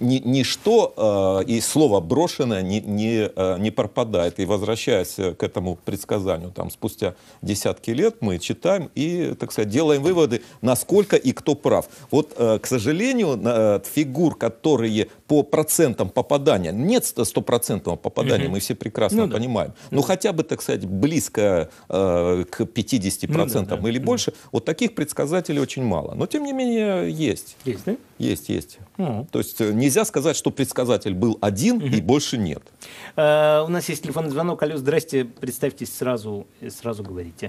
ничто и слово брошенное не пропадает. И возвращаясь к этому предсказанию, там, спустя десятки лет мы читаем и, так сказать, делаем выводы, насколько и кто прав. Вот, к сожалению, фигур, которые по процентам попадания, нет 100% попадания, мы все прекрасно понимаем, но хотя бы, так сказать, близко к 50% или больше, вот таких предсказателей очень мало. Но, тем не менее, есть. Есть, да? Есть. То есть нельзя сказать, что предсказатель был один и больше нет. У нас есть телефонный звонок. Алло, здрасте, представьтесь сразу говорите.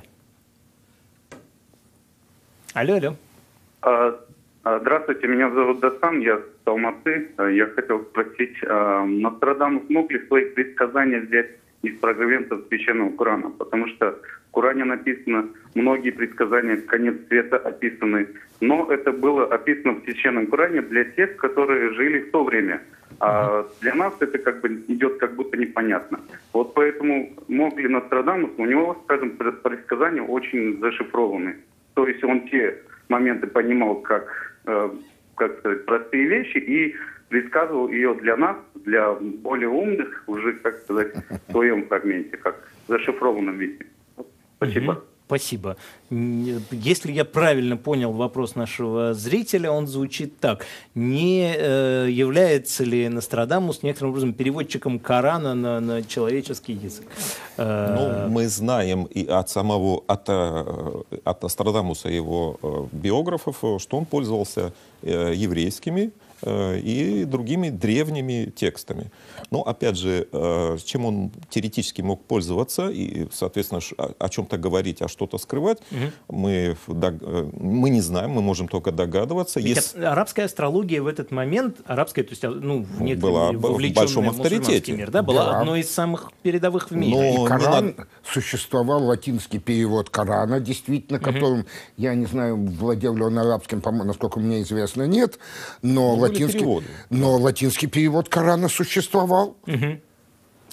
Алло. Здравствуйте, меня зовут Дасан, я с Алматы. Я хотел спросить, Нострадамус мог ли свои предсказания взять из фрагментов Священного Корана? Потому что в Коране написано, многие предсказания конец света описаны, но это было описано в Священном Коране для тех, которые жили в то время. А для нас это как бы идет как будто непонятно. Вот поэтому мог ли Нострадамус, у него, скажем, предсказания очень зашифрованы. То есть он те моменты понимал как сказать, простые вещи и предсказывал ее для нас, для более умных, уже, как сказать, в своем фрагменте, как в зашифрованном виде. Спасибо. Спасибо. Если я правильно понял вопрос нашего зрителя, он звучит так. Не является ли Нострадамус некоторым образом переводчиком Корана на человеческий язык? Мы знаем и от Нострадамуса и его биографов, что он пользовался еврейскими и другими древними текстами. Но, опять же, чем он теоретически мог пользоваться и, соответственно, о чем-то говорить, а что-то скрывать, мы не знаем, мы можем только догадываться. Арабская астрология в этот момент, арабская, то есть, была в большом авторитете. Мир, да, была одной из самых передовых в мире. Но и Коран, существовал латинский перевод Корана, действительно, которым, я не знаю, владел ли он арабским, насколько мне известно, нет, но латинский перевод Корана существовал. То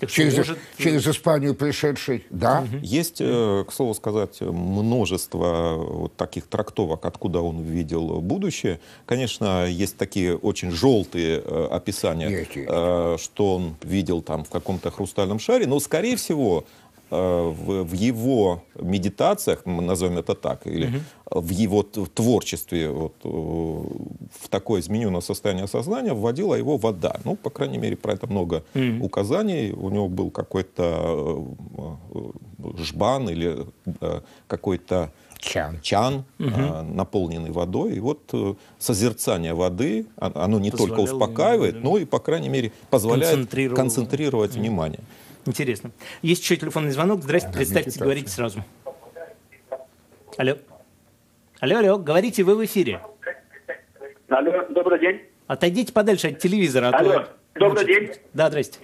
через Испанию пришедший, да. Есть, к слову сказать, множество вот таких трактовок, откуда он видел будущее. Конечно, есть такие очень желтые описания, что он видел там в каком-то хрустальном шаре, но, скорее всего, в его медитациях, назовем это так, или в его творчестве вот, в такое измененное состояние сознания вводила его вода. Ну, по крайней мере, про это много указаний. У него был какой-то жбан или какой-то чан, наполненный водой. И вот созерцание воды, оно не только успокаивает, но и, по крайней мере, позволяет концентрировать внимание. Интересно. Есть еще телефонный звонок. Здрасте, представьте, говорите сразу. Алло. Алло, говорите, вы в эфире. Алло, добрый день. Отойдите подальше от телевизора. Алло, добрый день. Да, здрасте.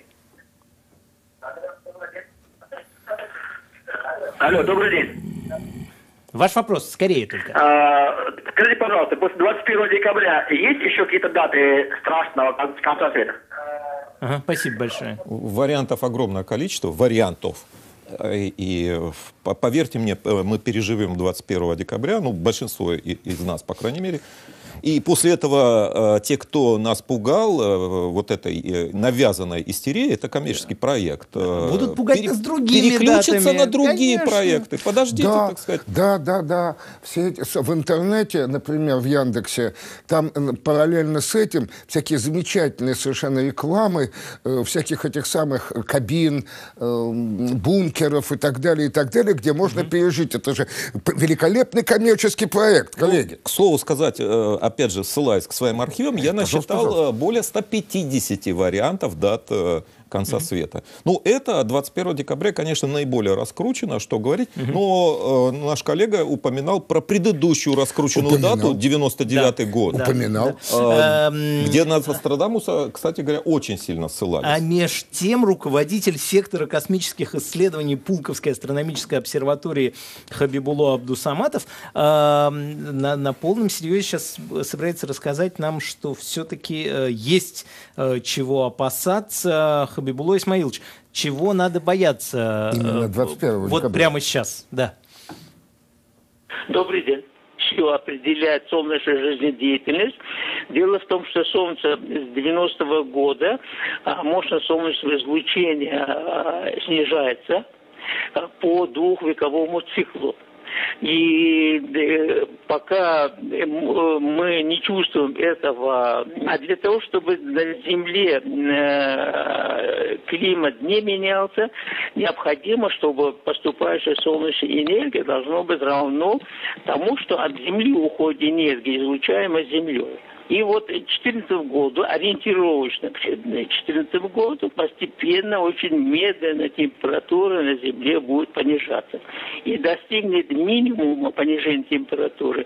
Алло, добрый день. Ваш вопрос, скорее только. Скажите, пожалуйста, после 21 декабря есть еще какие-то даты страшного конца света? Ага, спасибо большое. Вариантов огромное количество, вариантов. И поверьте мне, мы переживем 21 декабря, ну, большинство из нас, по крайней мере. И после этого те, кто нас пугал вот этой навязанной истерией, это коммерческий проект. Будут пугать нас другими переключатся датами. на другие Конечно. проекты. Подождите, да, так сказать. Да. Все эти, в интернете, например, в Яндексе, там параллельно с этим всякие замечательные совершенно рекламы всяких этих самых кабин, бункеров и так далее, где можно пережить. Это же великолепный коммерческий проект, коллеги. К слову сказать, опять же, ссылаясь к своим архивам, я насчитал более 150 вариантов дат конца света. Ну, это 21 декабря, конечно, наиболее раскручено, что говорить, но наш коллега упоминал про предыдущую раскрученную дату, 99-й год. Упоминал. Где на Нострадамуса, кстати говоря, очень сильно ссылались. А меж тем руководитель сектора космических исследований Пулковской астрономической обсерватории Хабибулло Абдусаматов на полном серьезе сейчас собирается рассказать нам, что все-таки есть чего опасаться. Хабибулло Исмаилович, чего надо бояться именно 21 вот декабря. Прямо сейчас? Да. Добрый день. Что определяет солнечную жизнедеятельность? Дело в том, что Солнце с 90-го года мощность солнечного излучения снижается по двухвековому циклу. И пока мы не чувствуем этого, а для того, чтобы на Земле климат не менялся, необходимо, чтобы поступающая солнечная энергия должна быть равно тому, что от Земли уходит энергия, излучаемая Землей. И вот к 2014 году, ориентировочно к 2014 году, постепенно, очень медленно температура на Земле будет понижаться. И достигнет минимума понижения температуры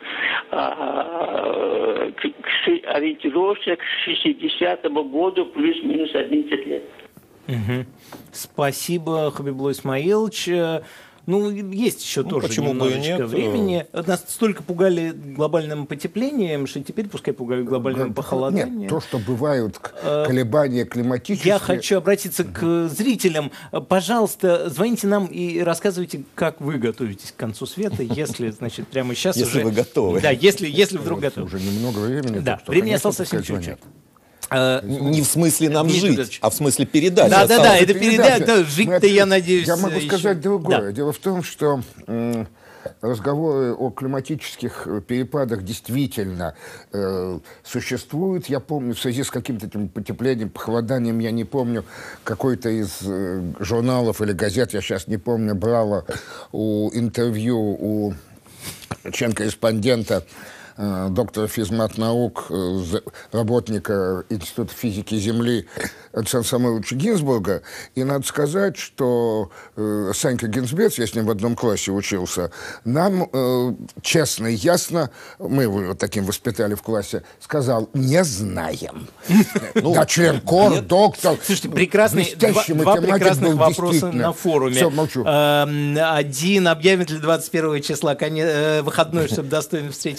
ориентировочно к 60 году плюс-минус 11 лет. Спасибо, Хабибулло Исмаилович. Ну, есть еще тоже немножечко времени. Нас столько пугали глобальным потеплением, что теперь пускай пугают глобальным похолоданием. Нет, то, что бывают колебания климатические... Я хочу обратиться к зрителям. Пожалуйста, звоните нам и рассказывайте, как вы готовитесь к концу света, если, значит, прямо сейчас если уже... вы готовы. Да, если вдруг готовы. Уже немного времени. Да, времени осталось совсем чуть-чуть. Не в смысле нам жить, а в смысле передачи. Да, это передача. Жить-то, я надеюсь... Я могу сказать другое. Дело в том, что разговоры о климатических перепадах действительно существуют. Я помню, в связи с каким-то этим потеплением, похолоданием, я не помню, какой-то из журналов или газет, я сейчас не помню, брала интервью у член-корреспондента доктора физмат-наук, работника Института физики Земли Александра Самойловича Гинзбурга. И надо сказать, что Санька Гинзбург, я с ним в одном классе учился, нам честно и ясно, мы его вот таким воспитали в классе, сказал: не знаем. Да, член КОР, доктор. Слушайте, прекрасные, два прекрасных вопроса на форуме. Все, молчу. Один: объявит ли 21 числа выходной, чтобы достойно встретить конец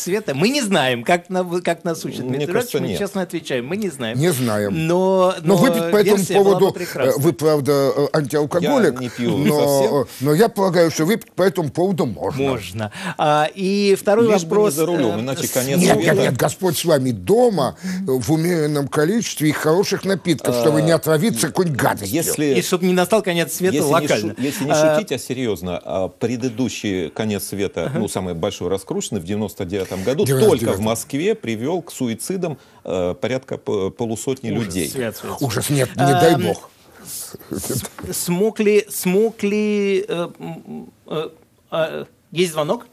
света. Мы не знаем, как нас учат. Мне кажется, мы нет. честно отвечаем, мы не знаем. Не знаем. Но выпить по этому поводу, вы, правда, антиалкоголик, я не пью совсем. но я полагаю, что выпить по этому поводу можно. Можно. И второй Лишь бы не вопрос. за рулем, иначе конец Нет, света. нет, Господь с вами дома в умеренном количестве и хороших напитков, чтобы не отравиться какой-нибудь гадостью. И чтобы не настал конец света локально. Если не шутить, а серьезно, предыдущий конец света, самый большой раскрученный в 99-м году, только в Москве привел к суицидам порядка полусотни людей. Ужас, нет, не дай бог. Смог ли... Есть звонок?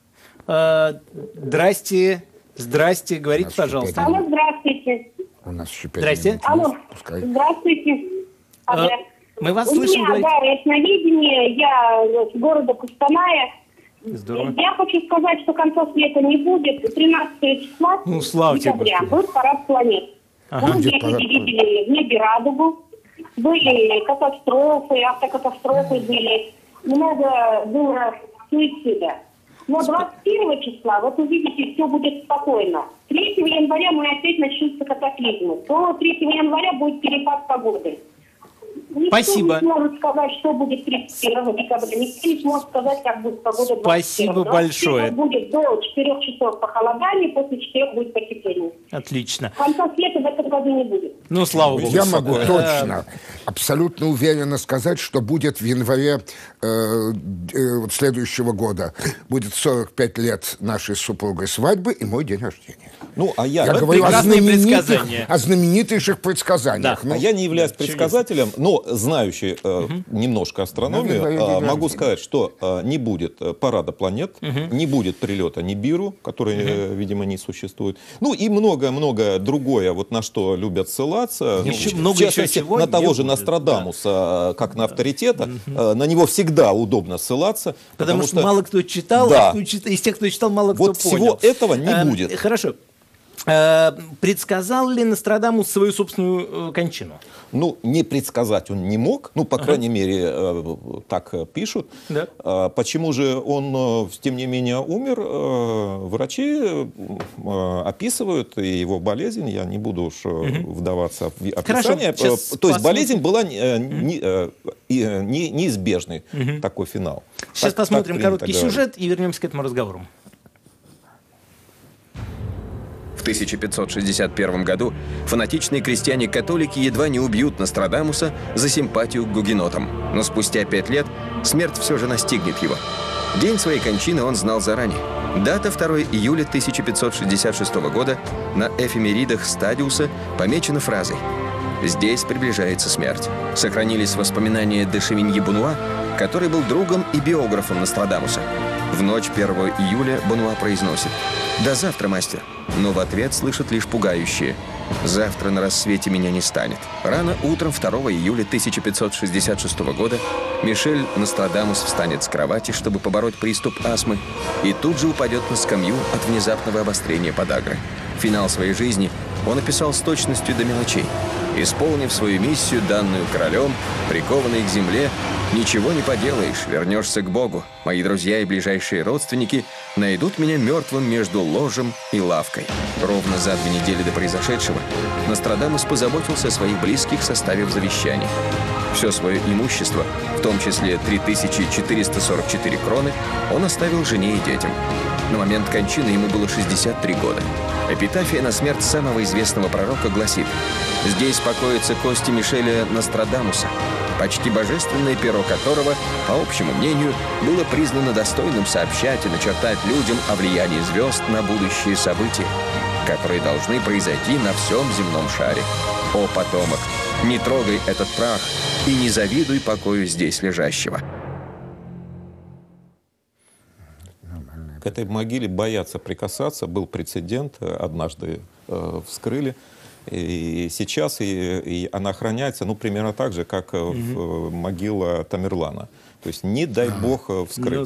Здрасте, говорите, пожалуйста. Алло, здравствуйте. У нас еще 5 Здрасте. минут. Алло, здравствуйте. Мы вас слышим, говорите. У меня, да, ясновидение, я с города Кустаная. Здорово. Я хочу сказать, что конца света не будет. 13 числа декабря будет парад планет. Мы видели в небе радугу, были катастрофы, автокатастрофы были, много было суицида. Но 21 числа, вот увидите, все будет спокойно. 3 января мы опять начнутся катаклизмы. То 3 января будет перепад погоды. Спасибо. Никто не сможет сказать, что будет 31 декабря. Никто не сможет сказать, как будет погода 21. Спасибо большое. Будет до 4 часов похолодание, после 4 будет потепление. Отлично. Конца света в этом году не будет. Ну, слава богу. Я могу точно, абсолютно уверенно сказать, что будет в январе следующего года. Будет 45 лет нашей супругой свадьбы и мой день рождения. Ну, а я говорю о знаменитейших предсказаниях. Да. А я не являюсь предсказателем, но знающий немножко астрономию, могу сказать, что не будет парада планет, не будет прилета Нибиру, который, видимо, не существует. Ну и много-много другое, вот на что любят ссылаться. В частности, на того же Нострадамуса, как на авторитета, на него всегда удобно ссылаться. Потому что мало кто читал, из тех, кто читал, мало кто понял. Вот всего этого не будет. Хорошо. Предсказал ли Нострадамус свою собственную кончину? Ну, не предсказать он не мог, ну, по крайней мере, так пишут. Да. Почему же он, тем не менее, умер? Врачи описывают его болезнь, я не буду уж вдаваться в описание. То есть болезнь была неизбежный такой финал. Сейчас посмотрим короткий сюжет и вернемся к этому разговору. В 1561 году фанатичные крестьяне-католики едва не убьют Нострадамуса за симпатию к гугенотам. Но спустя 5 лет смерть все же настигнет его. День своей кончины он знал заранее. Дата 2 июля 1566 года на эфемеридах Стадиуса помечена фразой «Здесь приближается смерть». Сохранились воспоминания де Шевиньи-Бунуа, который был другом и биографом Нострадамуса. В ночь 1 июля Бунуа произносит «До завтра, мастер», но в ответ слышит лишь пугающее «Завтра на рассвете меня не станет». Рано утром 2 июля 1566 года Мишель Нострадамус встанет с кровати, чтобы побороть приступ астмы, и тут же упадет на скамью от внезапного обострения подагры. Финал своей жизни он описал с точностью до мелочей. Исполнив свою миссию, данную королем, прикованный к земле, ничего не поделаешь, вернешься к Богу. Мои друзья и ближайшие родственники найдут меня мертвым между ложем и лавкой. Ровно за 2 недели до произошедшего Нострадамус позаботился о своих близких, составив завещание. Все свое имущество, в том числе 3444 кроны, он оставил жене и детям. На момент кончины ему было 63 года. Эпитафия на смерть самого известного пророка гласит: «Здесь покоятся кости Мишеля Нострадамуса, почти божественное перо которого, по общему мнению, было признано достойным сообщать и начертать людям о влиянии звезд на будущие события, которые должны произойти на всем земном шаре. О, потомок, не трогай этот прах и не завидуй покою здесь лежащего». К этой могиле боятся прикасаться. Был прецедент, однажды вскрыли. И сейчас и она охраняется, ну, примерно так же, как могила Тамерлана. То есть не дай бог вскрыть.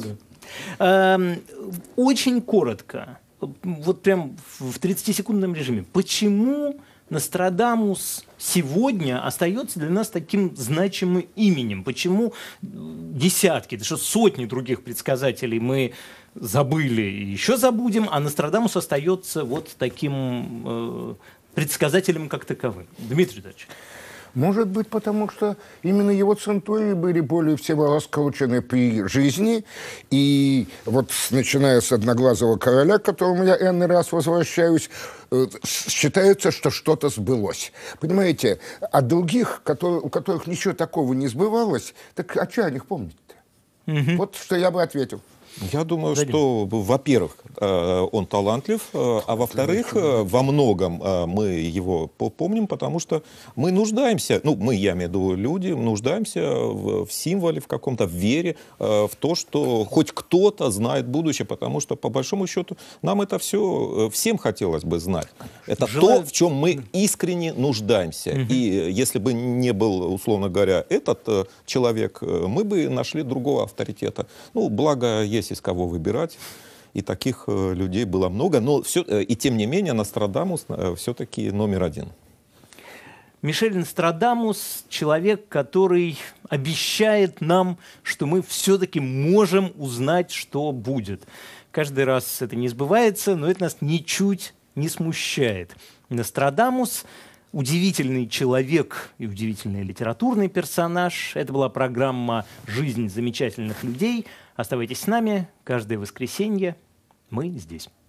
Очень коротко, вот прям в 30-секундном режиме. Почему Нострадамус сегодня остается для нас таким значимым именем? Почему десятки, даже сотни других предсказателей мы забыли и еще забудем, а Нострадамус остается вот таким предсказателем как таковым? Дмитрий Витальевич. Может быть, потому что именно его центурии были более всего раскручены при жизни. И вот начиная с «Одноглазого короля», к которому я энный раз возвращаюсь, считается, что что-то сбылось. Понимаете, а других, у которых ничего такого не сбывалось, так а что о них помнить-то? Вот что я бы ответил. Я думаю, что, во-первых, он талантлив, а во-вторых, во многом мы его помним, потому что мы нуждаемся, ну, мы, я имею в виду люди, нуждаемся в символе, в каком-то вере, в то, что хоть кто-то знает будущее, потому что, по большому счету, нам это все, всем хотелось бы знать. Это то, в чем мы искренне нуждаемся. И если бы не был, условно говоря, этот человек, мы бы нашли другого авторитета. Ну, благо, есть из кого выбирать, и таких людей было много, но и тем не менее Нострадамус все-таки номер один. Мишель Нострадамус — человек, который обещает нам, что мы все-таки можем узнать, что будет. Каждый раз это не сбывается, но это нас ничуть не смущает. Нострадамус — удивительный человек и удивительный литературный персонаж. Это была программа «Жизнь замечательных людей». Оставайтесь с нами. Каждое воскресенье мы здесь.